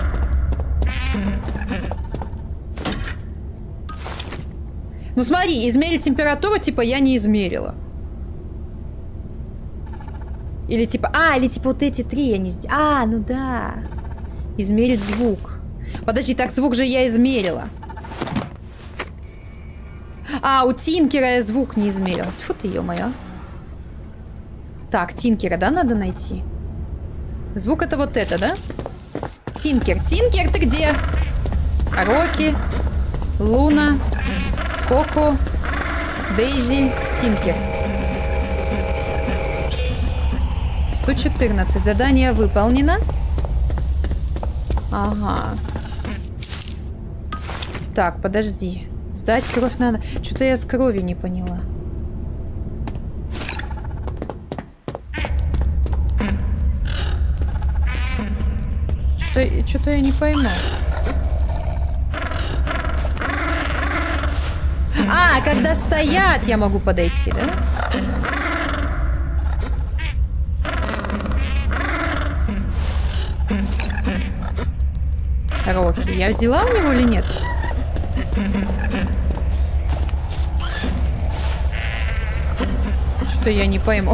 Ну смотри, измерить температуру, типа, я не измерила. Или типа... А, или типа вот эти три я не сделала. А, ну да. Измерить звук. Подожди, так звук же я измерила. А, у Тинкера я звук не измерила. Тьфу ты, ё-моё. Так, Тинкера, да, надо найти? Звук это вот это, да? Тинкер. Тинкер, ты где? Рокки, Луна, Коко, Дейзи, Тинкер. сто четырнадцать. Задание выполнено. Ага. Так, подожди. Сдать кровь надо. Что-то я с кровью не поняла. Что-то, что-то я не пойму. А, когда стоят, я могу подойти, да? Рокки. Я взяла у него или нет? Что я не пойму.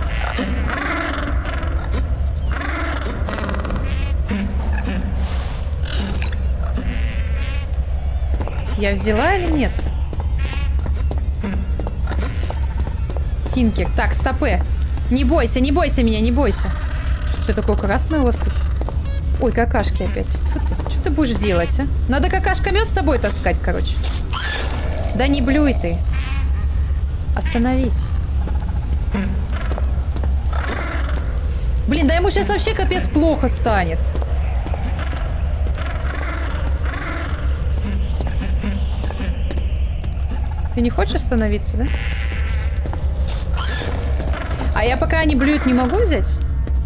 Я взяла или нет? Тинкер. Так, стопы. Не бойся, не бойся меня, не бойся. Что такое красное у вас тут? Ой, какашки опять. Фу ты. Что ты будешь делать, а? Надо какашка-мед с собой таскать, короче. Да не блюй ты. Остановись. Блин, да ему сейчас вообще капец плохо станет. Ты не хочешь остановиться, да? А я пока они блюют, не могу взять?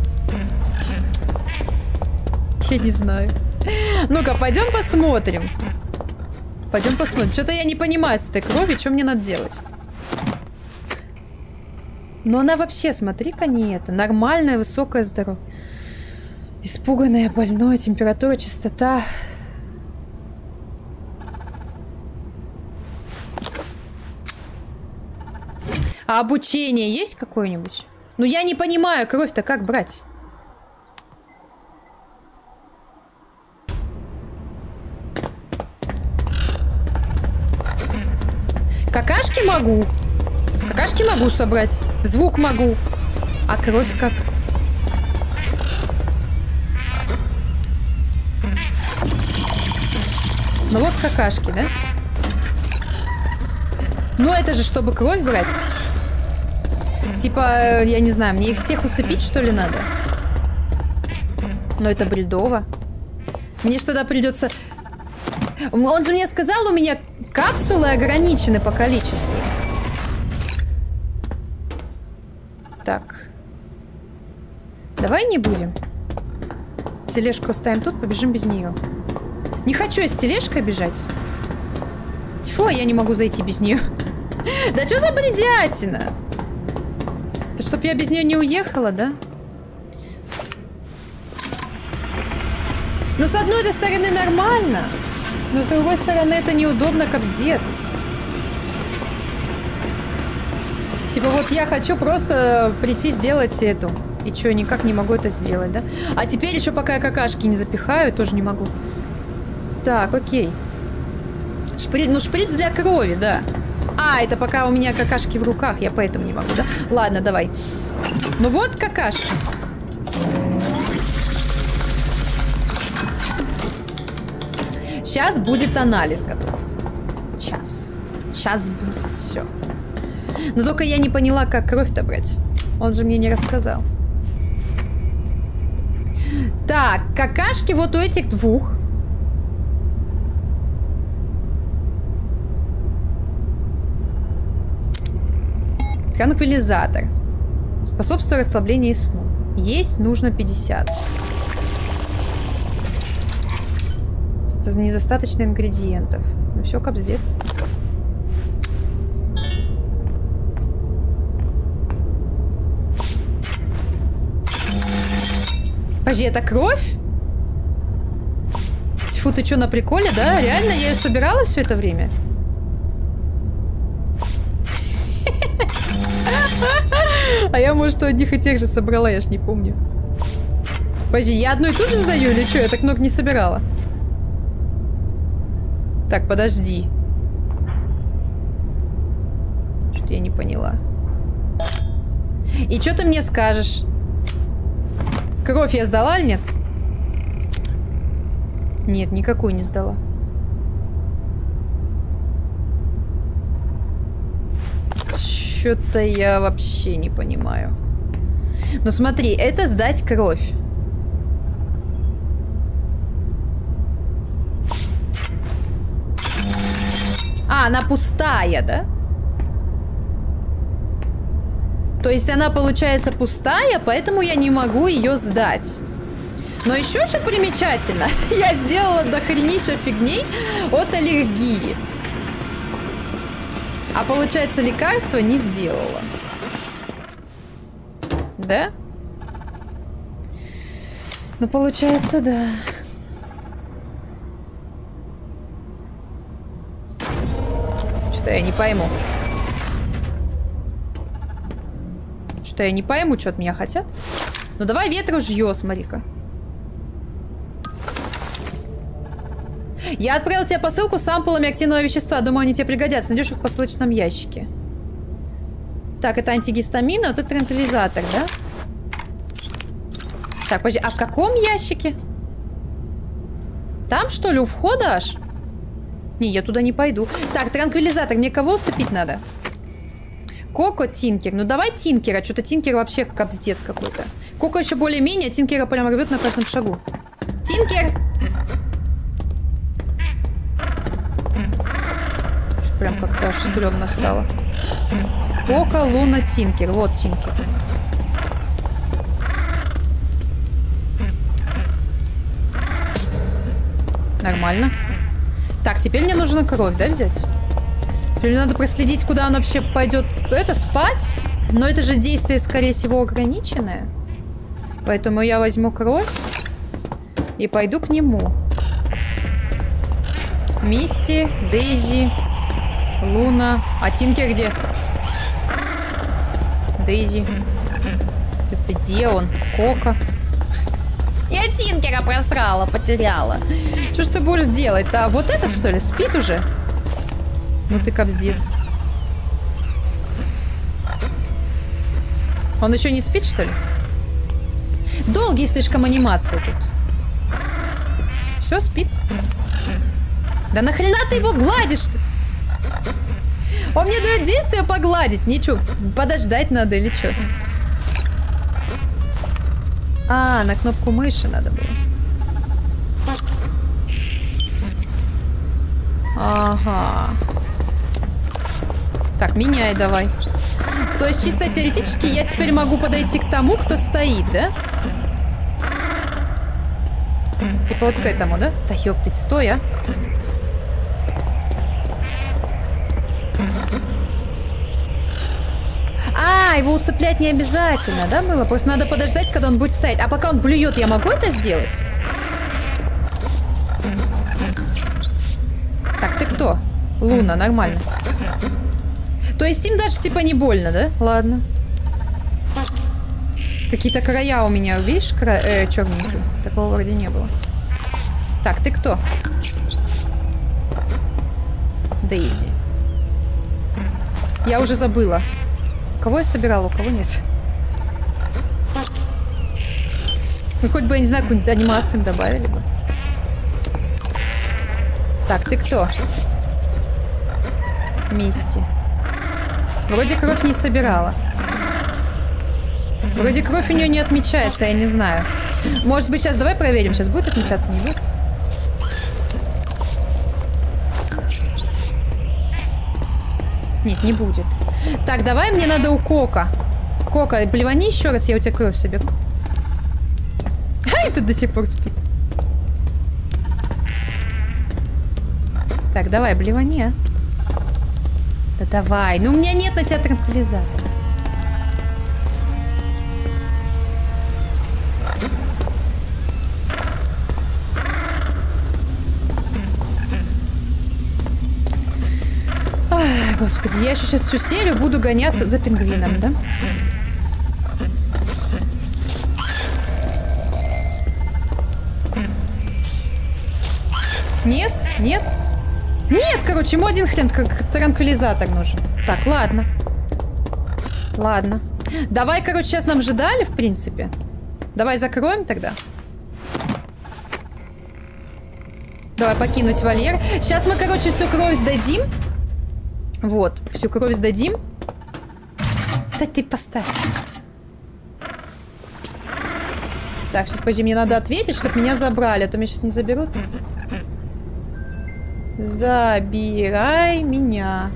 Я не знаю. Ну-ка, пойдем посмотрим. Пойдем посмотрим. Что-то я не понимаю с этой кровью, что мне надо делать. Но она вообще, смотри-ка, не это. Нормальное, высокое здоровье. Испуганное, больное, температура, частота. А обучение есть какое-нибудь? Ну, я не понимаю, кровь-то как брать? Какашки могу. Какашки могу собрать. Звук могу. А кровь как? Ну вот какашки, да? Ну это же чтобы кровь брать. Типа, я не знаю, мне их всех усыпить, что ли, надо? Но это бредово. Мне ж тогда придется... Он же мне сказал, у меня капсулы ограничены по количеству. Так. Давай не будем. Тележку оставим тут, побежим без нее. Не хочу я с тележкой бежать. Тьфу, я не могу зайти без нее. Да что за бредятина? Это чтоб я без нее не уехала, да? Ну, с одной этой стороны нормально. Но с другой стороны это неудобно, капздец. Типа вот я хочу просто прийти сделать эту. И что, никак не могу это сделать, да? А теперь еще пока я какашки не запихаю, тоже не могу. Так, окей. Шприц, ну шприц для крови, да. А, это пока у меня какашки в руках, я поэтому не могу, да? Ладно, давай. Ну вот какашки. Сейчас будет анализ готов. Сейчас. Сейчас будет все. Но только я не поняла, как кровь-то брать. Он же мне не рассказал. Так, какашки вот у этих двух. Транквилизатор. Способствует расслаблению и сну. Есть нужно пятьдесят. Недостаточно ингредиентов. Ну все, капздец. Подожди, это кровь? Тьфу, ты что, на приколе, да? Реально, я ее собирала все это время? А я, может, у одних и тех же собрала, я ж не помню. Подожди, я одну и ту же сдаю или что? Я так много не собирала. Так, подожди. Что-то я не поняла. И что ты мне скажешь? Кровь я сдала или нет? Нет, никакую не сдала. Что-то я вообще не понимаю. Ну смотри, это сдать кровь. А, она пустая, да? То есть она получается пустая, поэтому я не могу ее сдать. Но еще что примечательно, я сделала дохренища фигней от аллергии. А получается, лекарство не сделала. Да? Ну, получается, да. Что-то я не пойму. Что-то я не пойму, что от меня хотят. Ну, давай ветружье, смотри-ка. Я отправил тебе посылку с ампулами активного вещества. Думаю, они тебе пригодятся. Найдешь их в посылочном ящике. Так, это антигистамин, а вот это транквилизатор, да? Так, подожди, а в каком ящике? Там, что ли, у входа аж? Не, я туда не пойду. Так, транквилизатор. Мне кого усыпить надо? Коко, Тинкер. Ну, давай Тинкера. Что-то Тинкер вообще капздец какой-то. Коко еще более-менее, а Тинкера прям рвет на каждом шагу. Тинкер! Что-то прям как-то аж стрёмно стало. Коко, Луна, Тинкер. Вот Тинкер. Нормально. Так, теперь мне нужно кровь, да, взять? Теперь мне надо проследить, куда он вообще пойдет. Это спать? Но это же действие, скорее всего, ограниченное. Поэтому я возьму кровь и пойду к нему. Мисти, Дейзи, Луна. А Тинкер где? Дейзи. Это где он? Коко. Я Тинкера просрала, потеряла. Что ж ты будешь делать-то? А вот этот, что ли, спит уже? Ну ты капздец. Он еще не спит, что ли? Долгие слишком анимации тут. Все, спит. Да нахрена ты его гладишь-то? Он мне дает действие погладить. Ничего, подождать надо или что? А, на кнопку мыши надо было. Ага. Так, меняй давай. То есть, чисто теоретически, я теперь могу подойти к тому, кто стоит, да? Типа вот к этому, да? Да ёптыть, стой, а. А, его усыплять не обязательно, да, было? Просто надо подождать, когда он будет стоять. А пока он блюет, я могу это сделать? Так, ты кто? Луна, нормально. То есть им даже типа не больно, да? Ладно. Какие-то края у меня, видишь, кра... э, черненькие. Такого вроде не было. Так, ты кто? Дейзи. Я уже забыла. Кого я собирала, у кого нет? Ну, хоть бы, я не знаю, какую-нибудь анимацию им добавили бы. Так, ты кто? Мисти. Вроде кровь не собирала. Вроде кровь у нее не отмечается, я не знаю. Может быть, сейчас давай проверим. Сейчас будет отмечаться, не будет? Нет, не будет. Так, давай, мне надо у Кока. Кока, блевани еще раз, я у тебя кровь соберу. А, этот до сих пор спит. Так, давай, блевани, а. Да давай. Ну, у меня нет на тебя транквилизатора. Ах, господи, я еще сейчас всю серию буду гоняться за пингвином, да? Нет? Нет? Нет, короче, ему один хрен как транквилизатор нужен. Так, ладно. Ладно. Давай, короче, сейчас нам же дали, в принципе. Давай закроем тогда. Давай покинуть вольер. Сейчас мы, короче, всю кровь сдадим. Вот, всю кровь сдадим. Да ты поставь. Так, сейчас, подожди, мне надо ответить, чтобы меня забрали, а то меня сейчас не заберут. Забирай меня.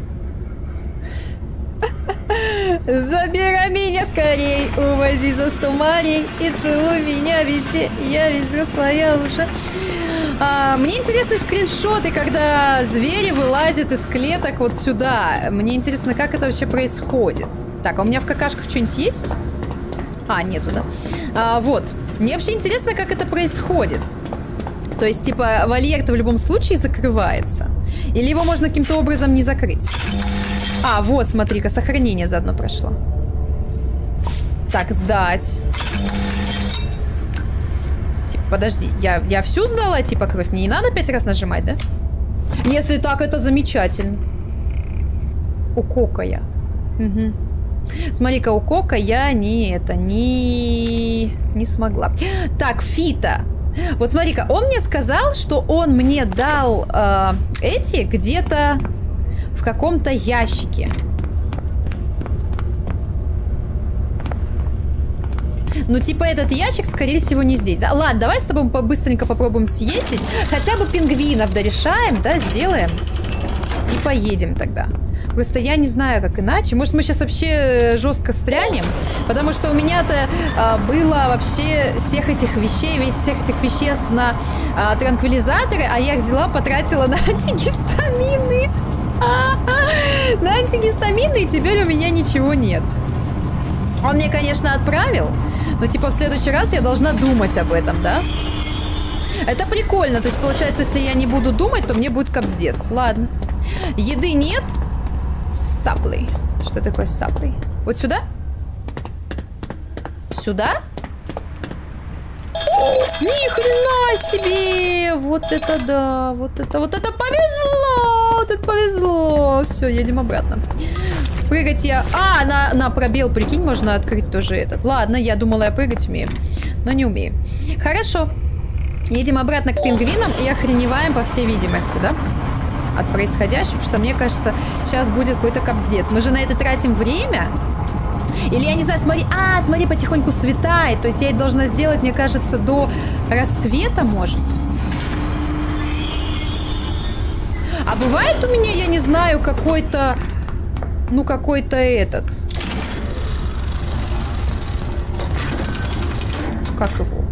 Забирай меня скорей, увози за сто морей и целуй меня везде. Я ведь взрослая уже. А, мне интересны скриншоты, когда звери вылазят из клеток вот сюда. Мне интересно, как это вообще происходит. Так, а у меня в какашках что-нибудь есть? А, нету, да? А, вот. Мне вообще интересно, как это происходит. То есть, типа, вольер-то в любом случае закрывается. Или его можно каким-то образом не закрыть. А, вот, смотри-ка, сохранение заодно прошло. Так, сдать. Типа, подожди, я, я всю сдала, типа, кровь? Мне не надо пять раз нажимать, да? Если так, это замечательно. У Кока я. Угу. Смотри-ка, у Кока я не это, не... не смогла. Так, Фита. Вот смотри-ка, он мне сказал, что он мне дал э, эти где-то в каком-то ящике. Ну, типа, этот ящик, скорее всего, не здесь. Да? Ладно, давай с тобой быстренько попробуем съездить. Хотя бы пингвинов дорешаем, да, сделаем. И поедем тогда. Просто я не знаю, как иначе. Может, мы сейчас вообще жестко стрянем? Потому что у меня-то а, было вообще всех этих вещей, весь всех этих веществ на а, транквилизаторы, а я их взяла, потратила на антигистамины. На антигистамины, и теперь у меня ничего нет. Он мне, конечно, отправил, но типа в следующий раз я должна думать об этом, да? Это прикольно. То есть, получается, если я не буду думать, то мне будет капздец. Ладно. Еды нет. Саплей. Что такое саплей? Вот сюда? Сюда? Ни хрена себе! Вот это да! Вот это, вот это повезло! Вот это повезло! Все, едем обратно. Прыгать я... А, на, на пробел, прикинь, можно открыть тоже этот. Ладно, я думала, я прыгать умею. Но не умею. Хорошо. Едем обратно к пингвинам и охреневаем, по всей видимости, да? От происходящего, потому что, мне кажется, сейчас будет какой-то капздец. Мы же на это тратим время. Или, я не знаю, смотри... А, смотри, потихоньку светает. То есть я это должна сделать, мне кажется, до рассвета, может. А бывает у меня, я не знаю, какой-то... Ну, какой-то этот... Как его?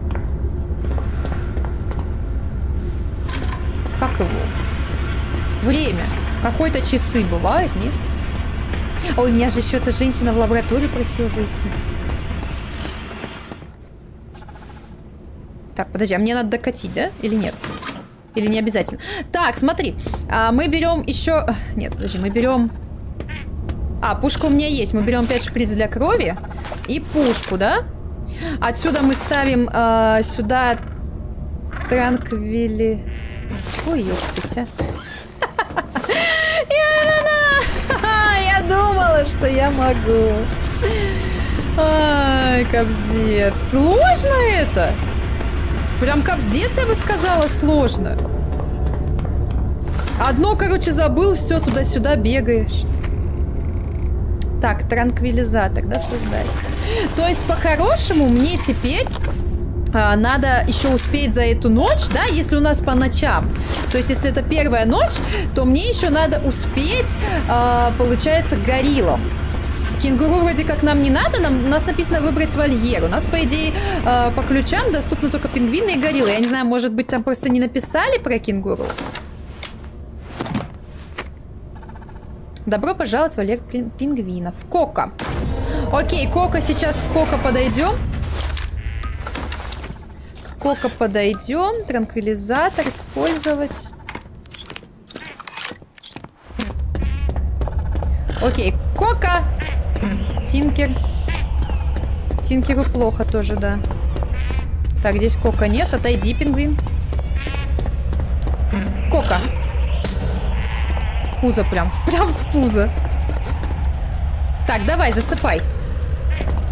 Как его? Время. Какой-то часы бывает, нет? Ой, меня же еще эта женщина в лабораторию просила зайти. Так, подожди, а мне надо докатить, да? Или нет? Или не обязательно? Так, смотри. А, мы берем еще... Нет, подожди, мы берем... А, пушка у меня есть. Мы берем пять шприц для крови. И пушку, да? Отсюда мы ставим э, сюда... Транквили... Ой, ёптать, Я думала, что я могу. Ай, капздец. Сложно это? Прям капздец, я бы сказала, сложно. Одно, короче, забыл, все, туда-сюда бегаешь. Так, транквилизатор, да, создать. То есть, по-хорошему, мне теперь... А, надо еще успеть за эту ночь, да, если у нас по ночам. То есть, если это первая ночь, то мне еще надо успеть, а, получается, к гориллам. Кенгуру вроде как нам не надо, нам, у нас написано выбрать вольер. У нас, по идее, а, по ключам доступны только пингвины и гориллы. Я не знаю, может быть, там просто не написали про кенгуру. Добро пожаловать в вольер пингвинов. Кока. Окей, Кока, сейчас к Кока подойдем. Кока подойдем. Транквилизатор использовать. Окей, Кока. Тинкер. Тинкеру плохо тоже, да. Так, здесь Кока нет. Отойди, пингвин. Кока. Пузо прям. Прям в пузо. Так, давай, засыпай.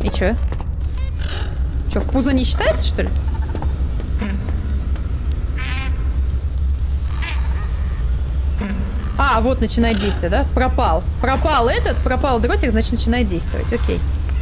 И чё? Чё, в пузо не считается, что ли? А, вот начинает действовать, да? Пропал. Пропал этот, пропал дротик, значит, начинает действовать. Окей.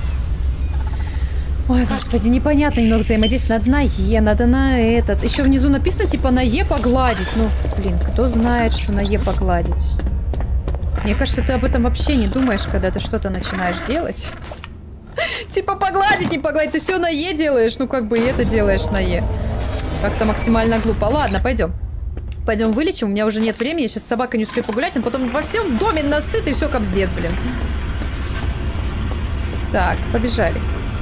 Ой, господи, непонятно немного взаимодействие. Надо на Е, надо на этот. Еще внизу написано, типа, на Е погладить. Ну, блин, кто знает, что на Е погладить? Мне кажется, ты об этом вообще не думаешь, когда ты что-то начинаешь делать. Типа, погладить, не погладить. Ты все на Е делаешь. Ну, как бы и это делаешь на Е. Как-то максимально глупо. Ладно, пойдем. Пойдем вылечим. У меня уже нет времени. Я сейчас с собакой не успею погулять. Он потом во всем доме насыт и все капздец, блин. Так, побежали.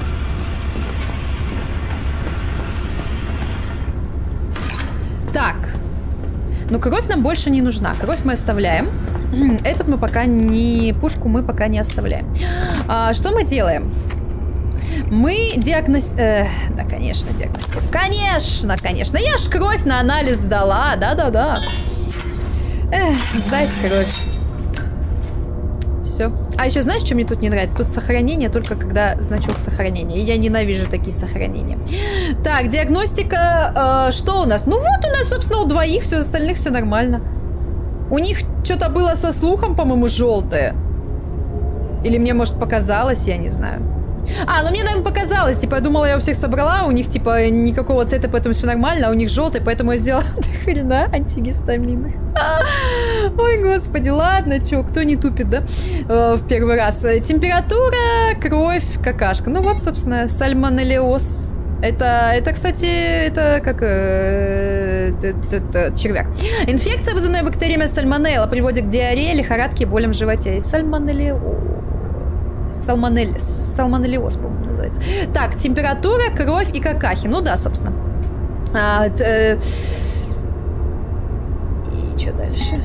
Так. Ну, кровь нам больше не нужна. Кровь мы оставляем. Этот мы пока не... Пушку мы пока не оставляем. А, что мы делаем? Мы диагноз... Э, да, конечно, диагностируем. Конечно, конечно. Я ж кровь на анализ сдала. Да-да-да. Эх, сдайте кровь. Все. А еще знаешь, что мне тут не нравится? Тут сохранение только когда значок сохранения. И я ненавижу такие сохранения. Так, диагностика. Э, что у нас? Ну вот у нас, собственно, у двоих. Все остальных все нормально. У них что-то было со слухом, по-моему, желтое. Или мне, может, показалось, я не знаю. А, ну мне, наверное, показалось. Типа, я думала, я у всех собрала. У них, типа, никакого цвета, поэтому все нормально. А у них желтый, поэтому я сделала до хрена антигистаминных. Ой, господи, ладно, чё, кто не тупит, да? В первый раз. Температура, кровь, какашка. Ну вот, собственно, сальмонеллез. Это, это, кстати, это как э, червяк. Инфекция, вызванная бактериями сальмонелла, приводит к диарее, лихорадке и болям в животе. Сальмонеллез. Сальмонеллез. Сальмонеллез, по-моему, называется. Так, температура, кровь и какахи. Ну да, собственно. А, э, и что дальше?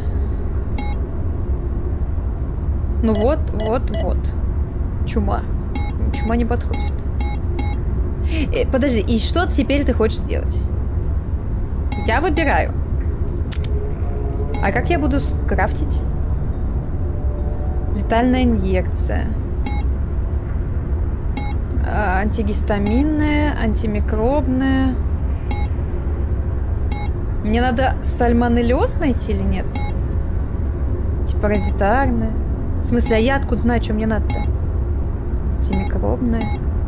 Ну вот, вот, вот. Чума. Чума не подходит. Э, подожди, и что теперь ты хочешь сделать? Я выбираю. А как я буду скрафтить? Летальная инъекция. А, антигистаминная, антимикробная. Мне надо сальмонеллез найти или нет? Типа паразитарная. В смысле, а я откуда знаю, что мне надо-то? Антимикробная.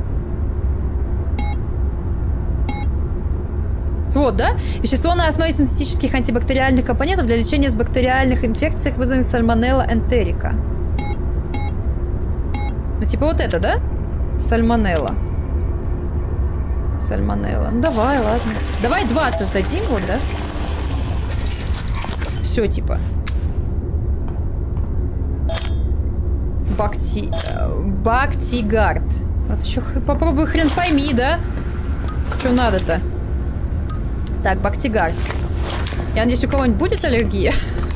Вот, да? Вещество на основе синтетических антибактериальных компонентов для лечения с бактериальных инфекций, вызванных сальмонелла энтерика. Ну, типа вот это, да? Сальмонелла. Сальмонелла. Ну, давай, ладно. Давай два создадим, вот, да? Все, типа. Бакти... Бактигард. Вот еще попробуй хрен пойми, да? Что надо-то? Так, Бактигард. Я надеюсь, у кого-нибудь будет аллергия?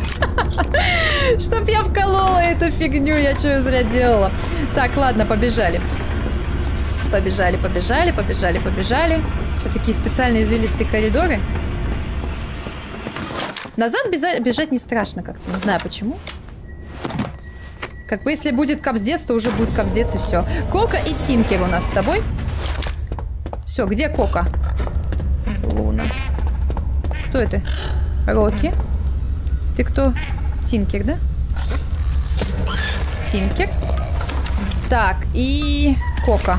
Чтоб я вколола эту фигню, я что зря делала. Так, ладно, побежали. Побежали, побежали, побежали, побежали. Что, такие специальные извилистые коридоры? Назад бежать не страшно как-то, не знаю почему. Как бы если будет капздец, то уже будет капздец и все. Кока и Тинкер у нас с тобой. Все, где Кока? Луна. Кто это? Рокки. Ты кто? Тинкер, да? Тинкер. Так, и Кока.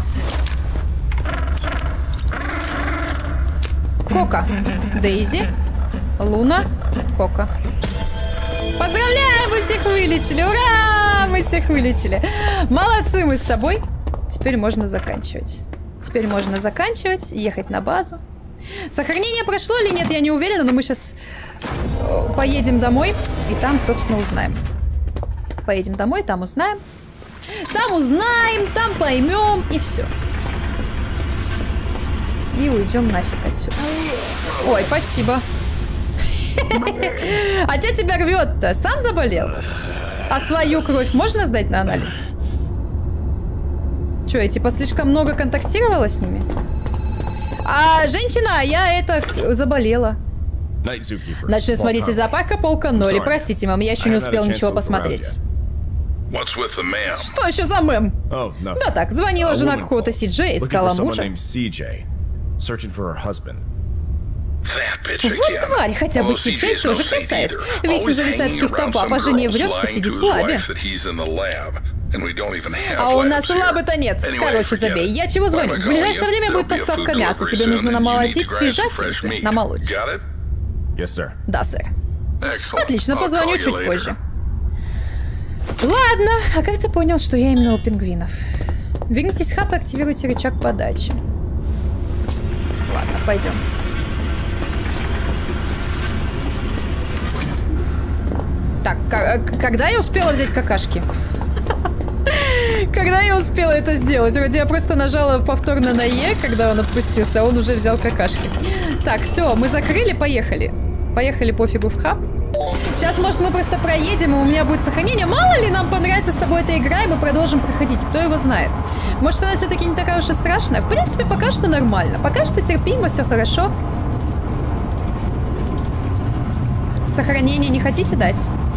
Кока. Дейзи. Луна. Кока. Поздравляем, мы всех вылечили. Ура! Мы всех вылечили. Молодцы мы с тобой. Теперь можно заканчивать. Теперь можно заканчивать, ехать на базу. Сохранение прошло или нет, я не уверена, но мы сейчас поедем домой и там, собственно, узнаем. Поедем домой, там узнаем. Там узнаем, там поймем и все. И уйдем нафиг отсюда. Ой, спасибо. А что тебя рвет-то? Сам заболел? А свою кровь можно сдать на анализ? Че, я типа слишком много контактировала с ними? А, женщина, я это заболела. Ночной смотритель зоопарка, полка ноль. Простите, мам, я еще не успела ничего посмотреть. What's with the ma'am? Что еще за мэм? Oh, nothing. Да так, звонила A жена woman какого-то called, Си Джей, looking искала for someone мужа. named C J, searching for her husband. That bitch Вот again. тварь, хотя бы Although Си C Джей J's тоже no saint красавец. either. Вечно Always зависает hanging каких-то around баб, some а жене girls, врет, что lying сидит to в his лабе. wife that he's in the lab, and we don't even have А у нас labs here. лабы-то нет. Anyway, Короче, forget забей. it. Я чего звоню? Why am I В calling ближайшее you? время There'll будет be a поставка food мяса. delivery Тебе нужно soon, and you need намолотить, to grab some свежать, fresh meat. намолоть. Got it? Yes, sir. Да, сэр. Excellent. Отлично, I'll позвоню call you чуть later. позже. Ладно, а как ты понял, что я именно у пингвинов? Вернитесь в хаб и активируйте рычаг подачи. Ладно, пойдем. Так, когда я успела взять какашки? Когда я успела это сделать? Вроде я просто нажала повторно на Е, когда он отпустился, а он уже взял какашки. Так, все, мы закрыли, поехали. Поехали пофигу в хаб. Сейчас, может, мы просто проедем, и у меня будет сохранение. Мало ли нам понравится с тобой эта игра, и мы продолжим проходить. Кто его знает? Может, она все-таки не такая уж и страшная? В принципе, пока что нормально. Пока что терпимо, все хорошо. Сохранение не хотите дать?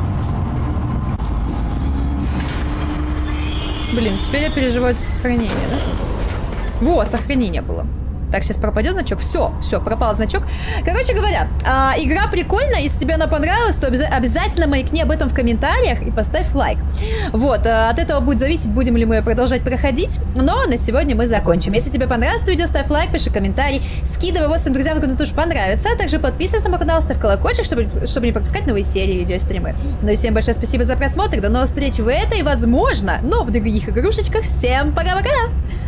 Блин, теперь я переживаю за сохранение, да? Во, сохранение было. Так, сейчас пропадет значок. Все, все, пропал значок. Короче говоря, э, игра прикольная. Если тебе она понравилась, то обяза обязательно маякни об этом в комментариях и поставь лайк. Вот, э, от этого будет зависеть, будем ли мы продолжать проходить. Но на сегодня мы закончим. Если тебе понравилось это видео, ставь лайк, пиши комментарий, скидывай его своим друзьям, кому тоже понравится. А также подписывайся на мой канал, ставь колокольчик, чтобы, чтобы не пропускать новые серии, видеостримы. Ну и всем большое спасибо за просмотр. До новых встреч в этой, возможно, но в других игрушечках. Всем пока-пока!